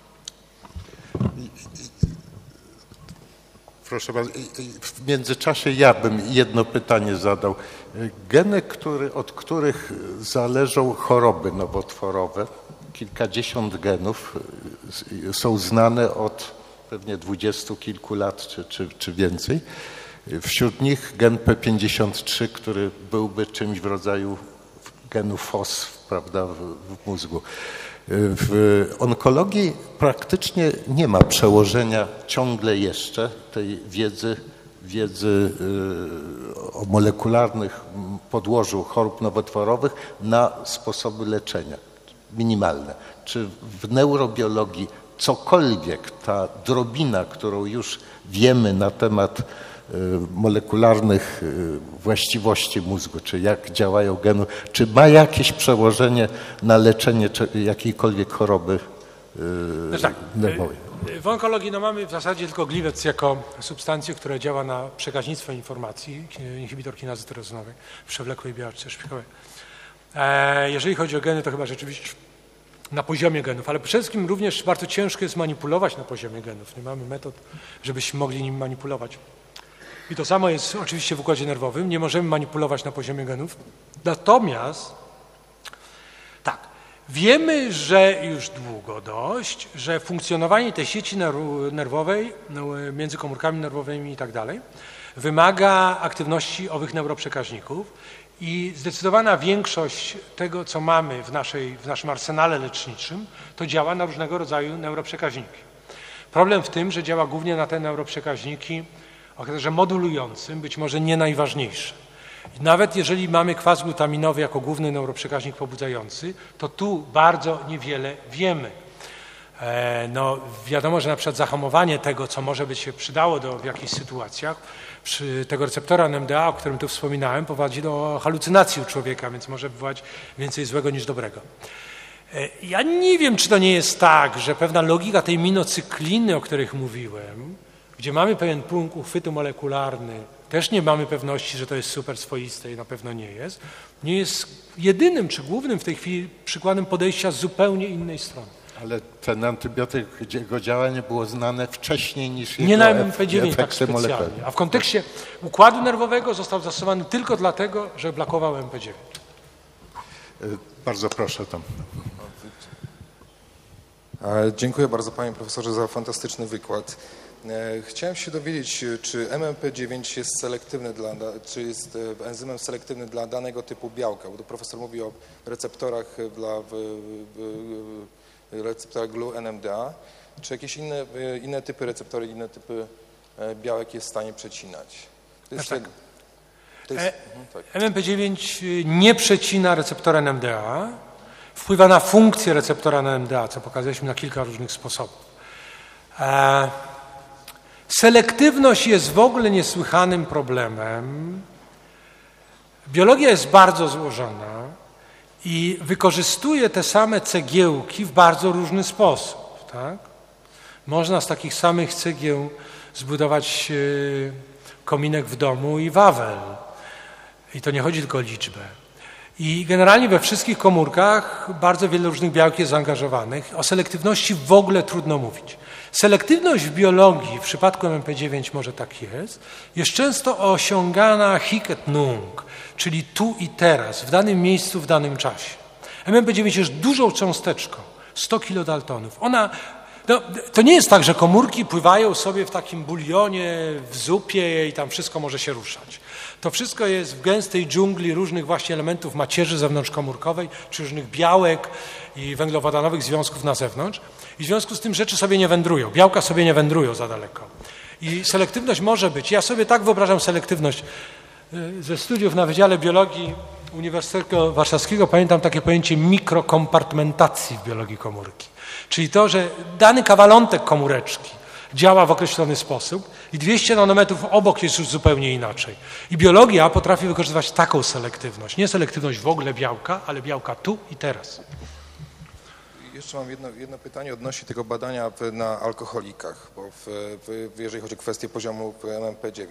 Proszę bardzo, w międzyczasie ja bym jedno pytanie zadał. Geny, od których zależą choroby nowotworowe, kilkadziesiąt genów są znane od pewnie 20 kilku lat czy więcej. Wśród nich gen P53, który byłby czymś w rodzaju genu FOS, prawda, w mózgu. W onkologii praktycznie nie ma przełożenia ciągle jeszcze tej wiedzy o molekularnych podłożu chorób nowotworowych na sposoby leczenia, minimalne. Czy w neurobiologii cokolwiek, ta drobina, którą już wiemy na temat molekularnych właściwości mózgu, czy jak działają geny, czy ma jakieś przełożenie na leczenie jakiejkolwiek choroby nerwowej? W onkologii mamy w zasadzie tylko gliwiec jako substancję, która działa na przekaźnictwo informacji, inhibitor kinazy tyrozynowej w przewlekłej białaczce szpikowej. Jeżeli chodzi o geny, to chyba rzeczywiście na poziomie genów, ale przede wszystkim również bardzo ciężko jest manipulować na poziomie genów. Nie mamy metod, żebyśmy mogli nim manipulować. I to samo jest oczywiście w układzie nerwowym. Nie możemy manipulować na poziomie genów. Natomiast tak, wiemy, że już długo dość, że funkcjonowanie tej sieci nerwowej między komórkami nerwowymi i tak dalej wymaga aktywności owych neuroprzekaźników i zdecydowana większość tego, co mamy w naszym arsenale leczniczym, to działa na różnego rodzaju neuroprzekaźniki. Problem w tym, że działa głównie na te neuroprzekaźniki o charakterze modulującym, być może nie najważniejsze. I nawet jeżeli mamy kwas glutaminowy jako główny neuroprzekaźnik pobudzający, to tu bardzo niewiele wiemy. No, wiadomo, że na przykład zahamowanie tego, co może by się przydało w jakichś sytuacjach, przy tego receptora NMDA, o którym tu wspominałem, prowadzi do halucynacji u człowieka, więc może wywołać więcej złego niż dobrego. Ja nie wiem, czy to nie jest tak, że pewna logika tej minocykliny, o których mówiłem, gdzie mamy pewien punkt uchwytu molekularny, też nie mamy pewności, że to jest super swoiste i na pewno nie jest jedynym czy głównym w tej chwili przykładem podejścia z zupełnie innej strony. Ale ten antybiotyk, jego działanie było znane wcześniej niż jego nie na MMP9 tak specjalnie, molekularne. a w kontekście układu nerwowego został zastosowany tylko dlatego, że blokował MP9. Bardzo proszę tam. Dziękuję bardzo panie profesorze za fantastyczny wykład. Chciałem się dowiedzieć, czy MMP9 jest selektywny czy jest enzymem selektywny dla danego typu białka, bo tu profesor mówi o receptorach receptorach GLU NMDA, czy jakieś inne typy receptory, inne typy białek jest w stanie przecinać. To jest tak. Tak. MMP9 nie przecina receptora NMDA, wpływa na funkcję receptora NMDA, co pokazaliśmy na kilka różnych sposobów. Selektywność jest w ogóle niesłychanym problemem. Biologia jest bardzo złożona i wykorzystuje te same cegiełki w bardzo różny sposób. Tak? Można z takich samych cegieł zbudować kominek w domu i wawel. I to nie chodzi tylko o liczbę. I generalnie we wszystkich komórkach bardzo wiele różnych białek jest zaangażowanych. O selektywności w ogóle trudno mówić. Selektywność w biologii, w przypadku MMP9 może tak jest często osiągana hic et nunc, czyli tu i teraz, w danym miejscu, w danym czasie. MMP9 jest dużą cząsteczką, 100 kilodaltonów. To nie jest tak, że komórki pływają sobie w takim bulionie, w zupie i tam wszystko może się ruszać. To wszystko jest w gęstej dżungli różnych właśnie elementów macierzy zewnątrzkomórkowej, czy różnych białek i węglowodanowych związków na zewnątrz. I w związku z tym rzeczy sobie nie wędrują, białka sobie nie wędrują za daleko. I selektywność może być. Ja sobie tak wyobrażam selektywność. Ze studiów na Wydziale Biologii Uniwersytetu Warszawskiego pamiętam takie pojęcie mikrokompartmentacji w biologii komórki. Czyli to, że dany kawalątek komóreczki działa w określony sposób i 200 nanometrów obok jest już zupełnie inaczej. I biologia potrafi wykorzystywać taką selektywność. Nie selektywność w ogóle białka, ale białka tu i teraz. Jeszcze mam jedno pytanie odnośnie tego badania na alkoholikach, bo jeżeli chodzi o kwestię poziomu MMP9.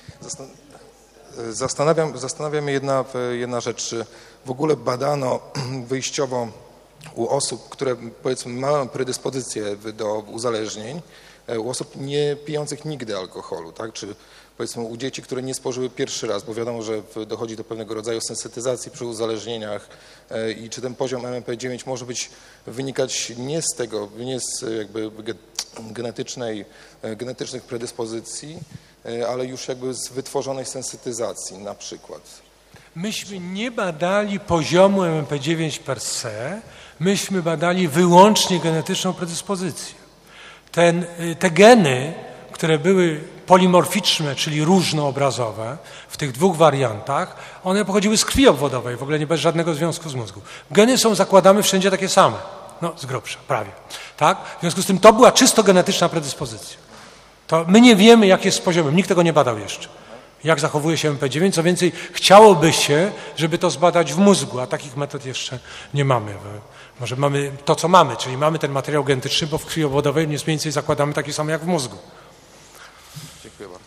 Zastanawia mnie jedna rzecz, czy w ogóle badano wyjściowo u osób, które powiedzmy mają predyspozycję do uzależnień, u osób nie pijących nigdy alkoholu, tak? Czy powiedzmy u dzieci, które nie spożyły pierwszy raz, bo wiadomo, że dochodzi do pewnego rodzaju sensytyzacji przy uzależnieniach i czy ten poziom MMP9 może wynikać nie z tego, nie z jakby genetycznych predyspozycji, ale już jakby z wytworzonej sensytyzacji na przykład. Myśmy nie badali poziomu MMP9 per se, myśmy badali wyłącznie genetyczną predyspozycję. Te geny, które były polimorficzne, czyli różnoobrazowe w tych dwóch wariantach, one pochodziły z krwi obwodowej, w ogóle nie bez żadnego związku z mózgu. Geny są, zakładamy, wszędzie takie same. No, z grubsza, prawie. Tak? W związku z tym to była czysto genetyczna predyspozycja. To my nie wiemy, jak jest z poziomem, nikt tego nie badał jeszcze. Jak zachowuje się MP9, co więcej, chciałoby się, żeby to zbadać w mózgu, a takich metod jeszcze nie mamy. Może mamy to, co mamy, czyli mamy ten materiał genetyczny, bo w krwi obwodowej mniej więcej zakładamy taki sam jak w mózgu. Dziękuję bardzo.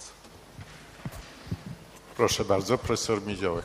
Proszę bardzo, profesor Miedziałek.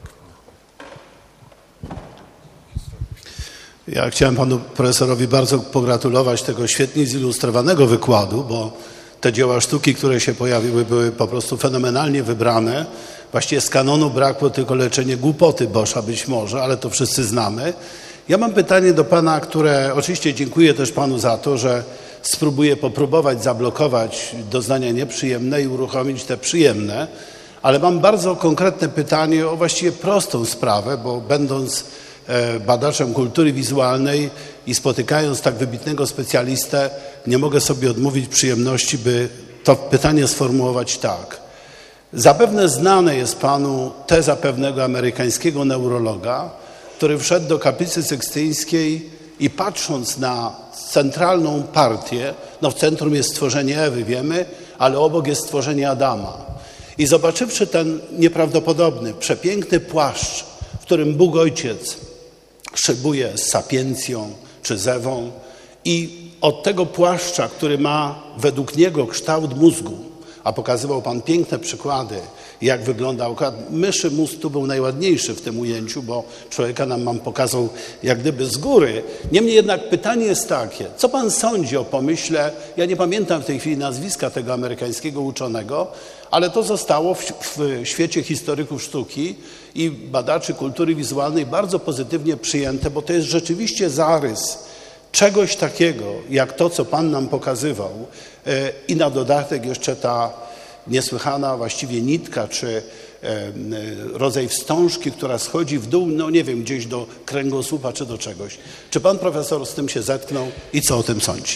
Ja chciałem panu profesorowi bardzo pogratulować tego świetnie zilustrowanego wykładu, bo te dzieła sztuki, które się pojawiły, były po prostu fenomenalnie wybrane. Właściwie z kanonu brakło tylko leczenie głupoty Boscha być może, ale to wszyscy znamy. Ja mam pytanie do pana, które oczywiście dziękuję też panu za to, że spróbuję zablokować doznania nieprzyjemne i uruchomić te przyjemne, ale mam bardzo konkretne pytanie o właściwie prostą sprawę, bo będąc badaczem kultury wizualnej i spotykając tak wybitnego specjalistę, nie mogę sobie odmówić przyjemności, by to pytanie sformułować tak. Zapewne znane jest panu teza pewnego amerykańskiego neurologa, który wszedł do kaplicy sykstyńskiej I patrząc na centralną partię, no w centrum jest stworzenie Ewy, wiemy, ale obok jest stworzenie Adama. I zobaczywszy ten nieprawdopodobny, przepiękny płaszcz, w którym Bóg Ojciec szybuje z sapiencją czy z Ewą i od tego płaszcza, który ma według niego kształt mózgu, a pokazywał Pan piękne przykłady, jak wygląda akurat myszy mózg tu był najładniejszy w tym ujęciu, bo człowieka nam pokazał jak gdyby z góry. Niemniej jednak pytanie jest takie, co Pan sądzi o pomyśle, ja nie pamiętam w tej chwili nazwiska tego amerykańskiego uczonego, ale to zostało w świecie historyków sztuki i badaczy kultury wizualnej bardzo pozytywnie przyjęte, bo to jest rzeczywiście zarys czegoś takiego, jak to, co Pan nam pokazywał i na dodatek jeszcze ta niesłychana właściwie nitka, czy rodzaj wstążki, która schodzi w dół, no nie wiem, gdzieś do kręgosłupa, czy do czegoś. Czy Pan profesor z tym się zetknął i co o tym sądzi?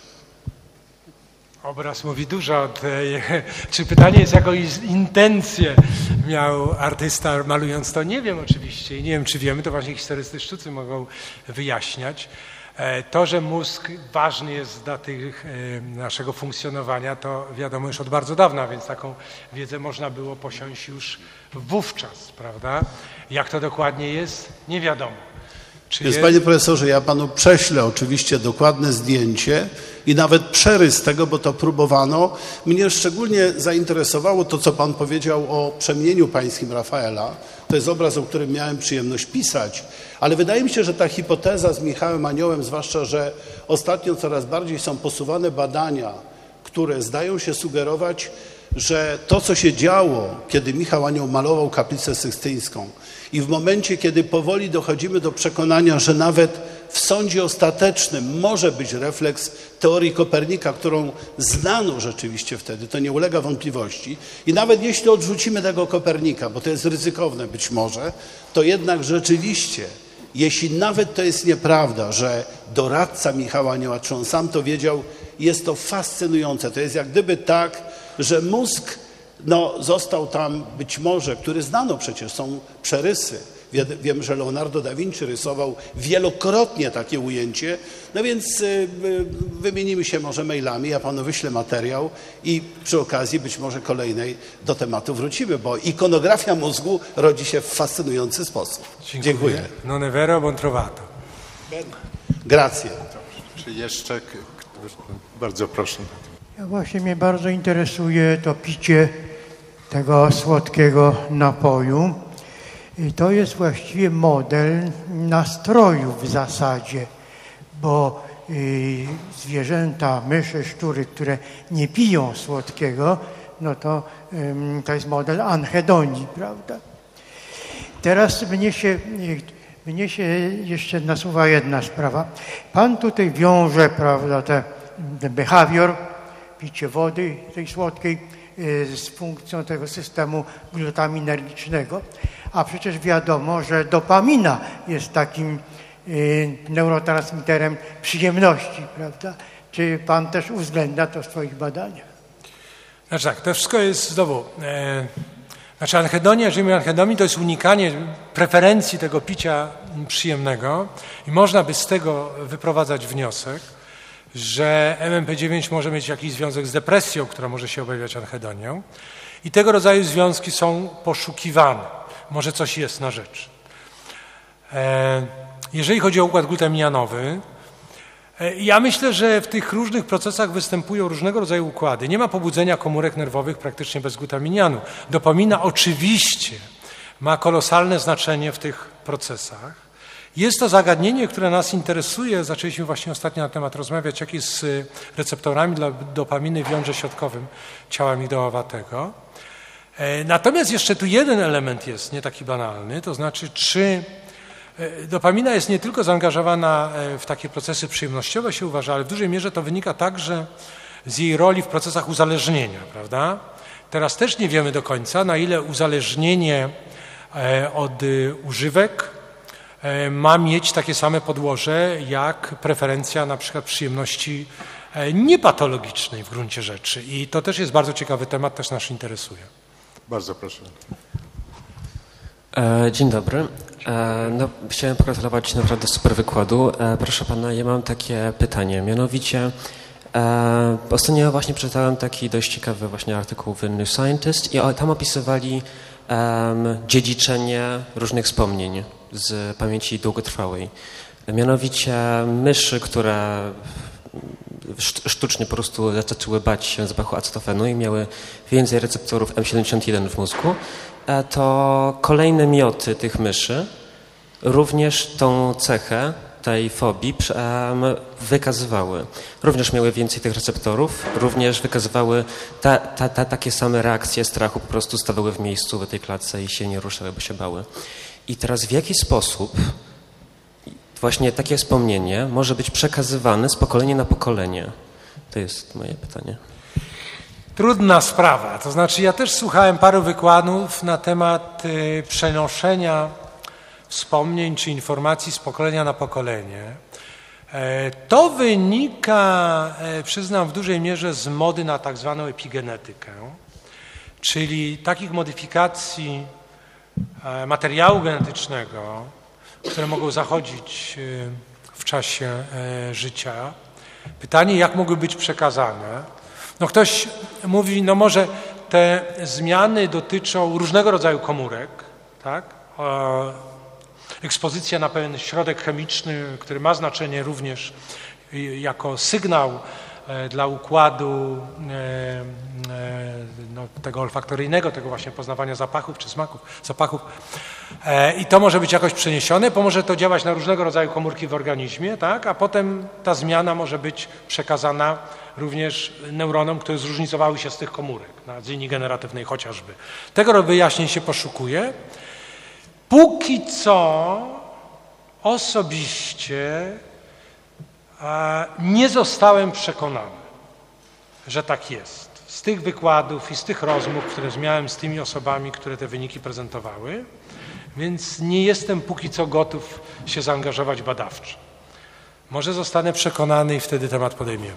Obraz mówi dużo o tej... Czy pytanie jest, jaką intencję miał artysta malując to? Nie wiem oczywiście i nie wiem, czy wiemy, to właśnie historycy sztucy mogą wyjaśniać. To, że mózg ważny jest dla naszego funkcjonowania, to wiadomo już od bardzo dawna, więc taką wiedzę można było posiąść już wówczas, prawda? Jak to dokładnie jest, nie wiadomo. Więc panie profesorze, ja panu prześlę oczywiście dokładne zdjęcie i nawet przerys tego, bo to próbowano. Mnie szczególnie zainteresowało to, co pan powiedział o Przemienieniu Pańskim Rafaela. To jest obraz, o którym miałem przyjemność pisać, ale wydaje mi się, że ta hipoteza z Michałem Aniołem, zwłaszcza, że ostatnio coraz bardziej są posuwane badania, które zdają się sugerować, że to, co się działo, kiedy Michał Anioł malował kaplicę sykstyńską i w momencie, kiedy powoli dochodzimy do przekonania, że nawet w sądzie ostatecznym może być refleks teorii Kopernika, którą znano rzeczywiście wtedy, to nie ulega wątpliwości. I nawet jeśli odrzucimy tego Kopernika, bo to jest ryzykowne być może, to jednak rzeczywiście, jeśli nawet to jest nieprawda, że doradca Michała Anioła, czy on sam to wiedział, jest to fascynujące. To jest jak gdyby tak, że mózg został tam być może, który znano przecież, są przerysy. Wiem, że Leonardo da Vinci rysował wielokrotnie takie ujęcie, no więc wymienimy się może mailami, ja panu wyślę materiał i przy okazji być może kolejnej do tematu wrócimy, bo ikonografia mózgu rodzi się w fascynujący sposób. Dziękuję. Non è vero, buon trovato. Grazie. Czy jeszcze... Bardzo proszę. Właśnie mnie bardzo interesuje to picie tego słodkiego napoju. I to jest właściwie model nastroju w zasadzie, bo zwierzęta, myszy, szczury, które nie piją słodkiego, no to jest model anhedonii, prawda? Teraz mnie się jeszcze nasuwa jedna sprawa. Pan tutaj wiąże, prawda, ten behawior, picie wody tej słodkiej z funkcją tego systemu glutaminergicznego, a przecież wiadomo, że dopamina jest takim neurotransmiterem przyjemności, prawda? Czy pan też uwzględnia to w swoich badaniach? Znaczy tak, to wszystko jest znowu... anhedonia, jeżeli mówimy o anhedomii, to jest unikanie preferencji tego picia przyjemnego i można by z tego wyprowadzać wniosek, że MMP9 może mieć jakiś związek z depresją, która może się objawiać anhedonią i tego rodzaju związki są poszukiwane. Może coś jest na rzecz. Jeżeli chodzi o układ glutaminianowy, ja myślę, że w tych różnych procesach występują różnego rodzaju układy. Nie ma pobudzenia komórek nerwowych praktycznie bez glutaminianu. Dopamina oczywiście ma kolosalne znaczenie w tych procesach. Jest to zagadnienie, które nas interesuje. Zaczęliśmy właśnie ostatnio na temat rozmawiać, jak jest z receptorami dla dopaminy w jądrze środkowym ciała migdałowatego. Natomiast jeszcze tu jeden element jest nie taki banalny, to znaczy, czy dopamina jest nie tylko zaangażowana w takie procesy przyjemnościowe, się uważa, ale w dużej mierze to wynika także z jej roli w procesach uzależnienia, prawda? Teraz też nie wiemy do końca, na ile uzależnienie od używek ma mieć takie same podłoże jak preferencja na przykład przyjemności niepatologicznej w gruncie rzeczy. I to też jest bardzo ciekawy temat, też nas interesuje. Bardzo proszę. Dzień dobry. No, chciałem pogratulować naprawdę super wykładu. Proszę pana, ja mam takie pytanie, mianowicie ostatnio właśnie przeczytałem taki dość ciekawy właśnie artykuł w New Scientist i tam opisywali dziedziczenie różnych wspomnień z pamięci długotrwałej. Mianowicie myszy, które sztucznie po prostu zaczęły bać się zapachu acetofenu i miały więcej receptorów M71 w mózgu, to kolejne mioty tych myszy również tą cechę tej fobii wykazywały. Również miały więcej tych receptorów, również wykazywały takie same reakcje strachu, po prostu stawały w miejscu w tej klatce i się nie ruszały, bo się bały. I teraz w jaki sposób właśnie takie wspomnienie może być przekazywane z pokolenia na pokolenie? To jest moje pytanie. Trudna sprawa. To znaczy ja też słuchałem paru wykładów na temat przenoszenia wspomnień czy informacji z pokolenia na pokolenie. To wynika, przyznam, w dużej mierze z mody na tak zwaną epigenetykę, czyli takich modyfikacji materiału genetycznego, które mogą zachodzić w czasie życia. Pytanie, jak mogły być przekazane. No ktoś mówi, no może te zmiany dotyczą różnego rodzaju komórek, tak? Ekspozycja na pewien środek chemiczny, który ma znaczenie również jako sygnał dla układu no, tego olfaktoryjnego, tego właśnie poznawania zapachów czy zapachów. I to może być jakoś przeniesione, pomoże to działać na różnego rodzaju komórki w organizmie, tak? A potem ta zmiana może być przekazana również neuronom, które zróżnicowały się z tych komórek, na linii generatywnej chociażby. Tego wyjaśnień się poszukuje. Póki co osobiście nie zostałem przekonany, że tak jest. Z tych wykładów i z tych rozmów, które miałem z tymi osobami, które te wyniki prezentowały, więc nie jestem póki co gotów się zaangażować badawczo. Może zostanę przekonany i wtedy temat podejmiemy.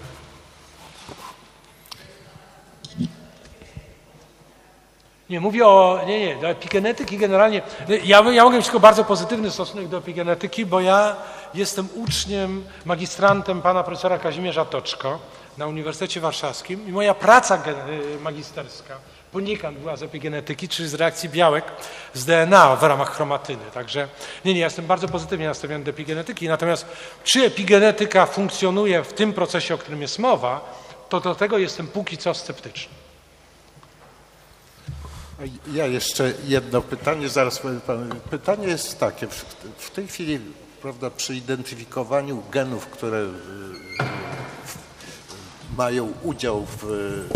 Nie, mówię o, do epigenetyki generalnie. Ja mogę mieć tylko bardzo pozytywny stosunek do epigenetyki, bo ja jestem uczniem, magistrantem pana profesora Kazimierza Toczko na Uniwersytecie Warszawskim i moja praca magisterska poniekąd była z epigenetyki, czyli z reakcji białek z DNA w ramach chromatyny. Także ja jestem bardzo pozytywnie nastawiony do epigenetyki, natomiast czy epigenetyka funkcjonuje w tym procesie, o którym jest mowa, to do tego jestem póki co sceptyczny. Ja jeszcze jedno pytanie, zaraz powiem panu. Pytanie jest takie, w tej chwili, prawda, przy identyfikowaniu genów, które mają udział w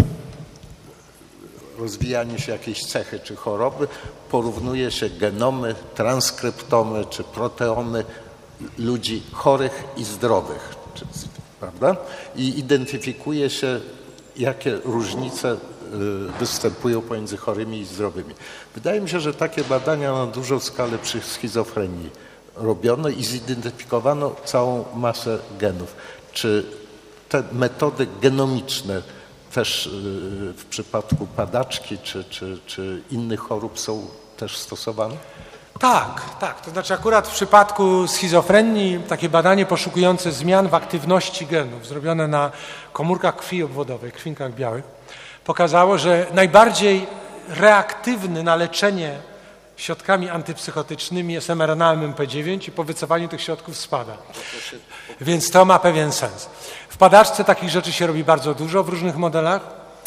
rozwijaniu się jakiejś cechy czy choroby, porównuje się genomy, transkryptomy czy proteomy ludzi chorych i zdrowych, prawda? I identyfikuje się, jakie różnice występują pomiędzy chorymi i zdrowymi. Wydaje mi się, że takie badania na dużą skalę przy schizofrenii robiono i zidentyfikowano całą masę genów. Czy te metody genomiczne też w przypadku padaczki czy innych chorób są też stosowane? Tak. To znaczy akurat w przypadku schizofrenii takie badanie poszukujące zmian w aktywności genów zrobione na komórkach krwi obwodowej, krwinkach białych, pokazało, że najbardziej reaktywny na leczenie środkami antypsychotycznymi jest mRNA MMP9 i po wycofaniu tych środków spada. Więc to ma pewien sens. W padaczce takich rzeczy się robi bardzo dużo w różnych modelach.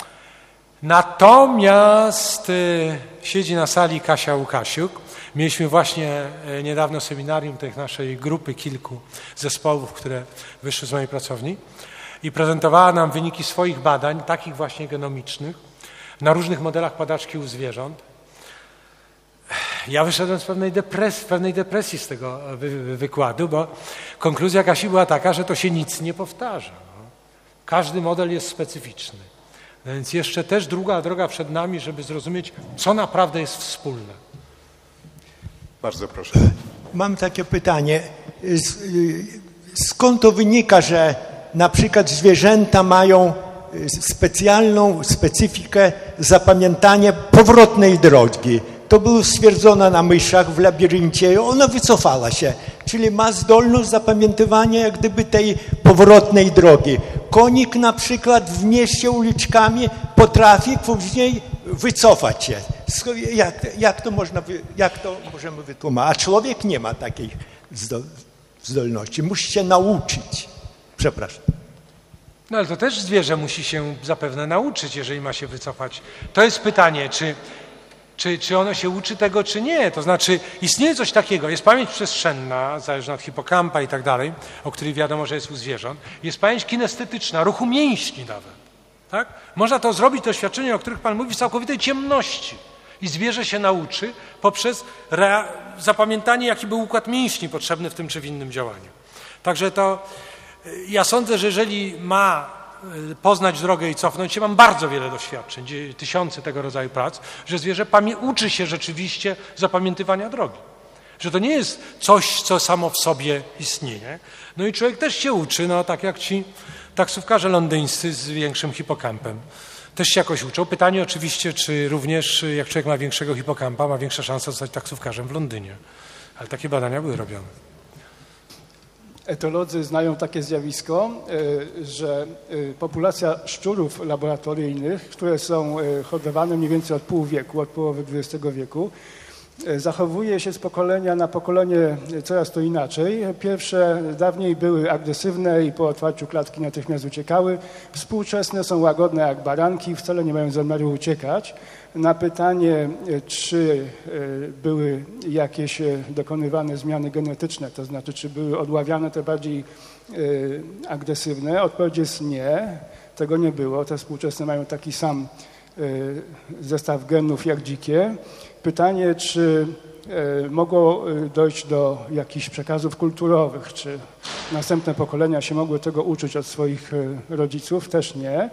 Natomiast siedzi na sali Kasia Łukasiuk. Mieliśmy właśnie niedawno seminarium tej naszej grupy kilku zespołów, które wyszły z mojej pracowni i prezentowała nam wyniki swoich badań, takich właśnie genomicznych, na różnych modelach padaczki u zwierząt. Ja wyszedłem z pewnej depresji z tego wykładu, bo konkluzja Kasi była taka, że to się nic nie powtarza. Każdy model jest specyficzny. Więc jeszcze też długa droga przed nami, żeby zrozumieć, co naprawdę jest wspólne. Bardzo proszę. Mam takie pytanie. Skąd to wynika, że na przykład zwierzęta mają specjalną specyfikę zapamiętania powrotnej drogi? to było stwierdzone na myszach w labiryncie, ona wycofała się, czyli ma zdolność zapamiętywania jak gdyby tej powrotnej drogi. Konik na przykład w mieście uliczkami potrafi później wycofać się. Jak to możemy wytłumaczyć? A człowiek nie ma takiej zdolności, musi się nauczyć. Przepraszam. No ale to też zwierzę musi się zapewne nauczyć, jeżeli ma się wycofać. To jest pytanie, czy ono się uczy tego, czy nie. To znaczy istnieje coś takiego, jest pamięć przestrzenna, zależna od hipokampa i tak dalej, o której wiadomo, że jest u zwierząt. Jest pamięć kinestetyczna, ruchu mięśni nawet. Tak? Można to zrobić, doświadczenia, o których Pan mówi, w całkowitej ciemności. I zwierzę się nauczy poprzez zapamiętanie, jaki był układ mięśni potrzebny w tym czy w innym działaniu. Także to ja sądzę, że jeżeli ma poznać drogę i cofnąć się, mam bardzo wiele doświadczeń, tysiące tego rodzaju prac, że zwierzę uczy się rzeczywiście zapamiętywania drogi. Że to nie jest coś, co samo w sobie istnieje. No i człowiek też się uczy, no tak jak ci taksówkarze londyńscy z większym hipokampem. Też się jakoś uczą. Pytanie oczywiście, czy również jak człowiek ma większego hipokampa, ma większe szanse zostać taksówkarzem w Londynie. Ale takie badania były robione. Etolodzy znają takie zjawisko, że populacja szczurów laboratoryjnych, które są hodowane mniej więcej od pół wieku, od połowy XX wieku, zachowuje się z pokolenia na pokolenie coraz to inaczej. Pierwsze dawniej były agresywne i po otwarciu klatki natychmiast uciekały. Współczesne są łagodne jak baranki, wcale nie mają zamiaru uciekać. Na pytanie, czy były jakieś dokonywane zmiany genetyczne, to znaczy, czy były odławiane te bardziej agresywne, odpowiedź jest nie, tego nie było. Te współczesne mają taki sam zestaw genów jak dzikie. Pytanie, czy mogło dojść do jakichś przekazów kulturowych, czy następne pokolenia się mogły tego uczyć od swoich rodziców, też nie.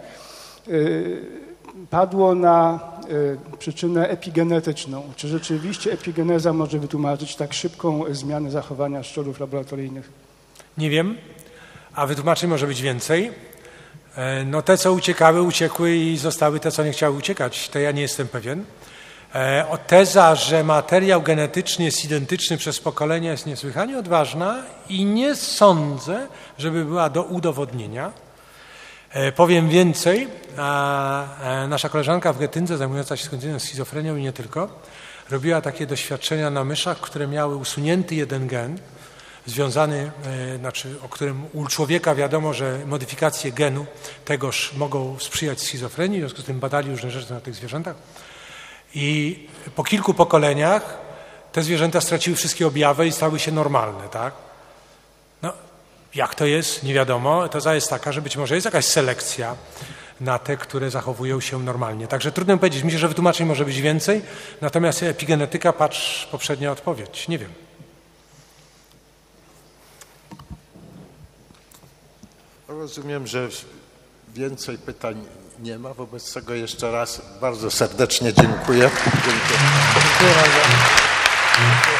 Padło na przyczynę epigenetyczną. Czy rzeczywiście epigeneza może wytłumaczyć tak szybką zmianę zachowania szczurów laboratoryjnych? Nie wiem, a wytłumaczeń może być więcej. No te, co uciekały, uciekły i zostały te, co nie chciały uciekać. To ja nie jestem pewien. Teza, że materiał genetyczny jest identyczny przez pokolenia, jest niesłychanie odważna i nie sądzę, żeby była do udowodnienia. Powiem więcej, nasza koleżanka w Getyndze zajmująca się skądinąd schizofrenią i nie tylko, robiła takie doświadczenia na myszach, które miały usunięty jeden gen, związany, o którym u człowieka wiadomo, że modyfikacje genu tegoż mogą sprzyjać schizofrenii, w związku z tym badali różne rzeczy na tych zwierzętach. I po kilku pokoleniach te zwierzęta straciły wszystkie objawy i stały się normalne, tak? No, jak to jest? Nie wiadomo. Teza jest taka, że być może jest jakaś selekcja na te, które zachowują się normalnie. Także trudno powiedzieć. Myślę, że wytłumaczeń może być więcej, natomiast epigenetyka, patrz poprzednia odpowiedź. Nie wiem. Rozumiem, że więcej pytań nie ma. Wobec tego jeszcze raz bardzo serdecznie dziękuję. Dziękuję bardzo.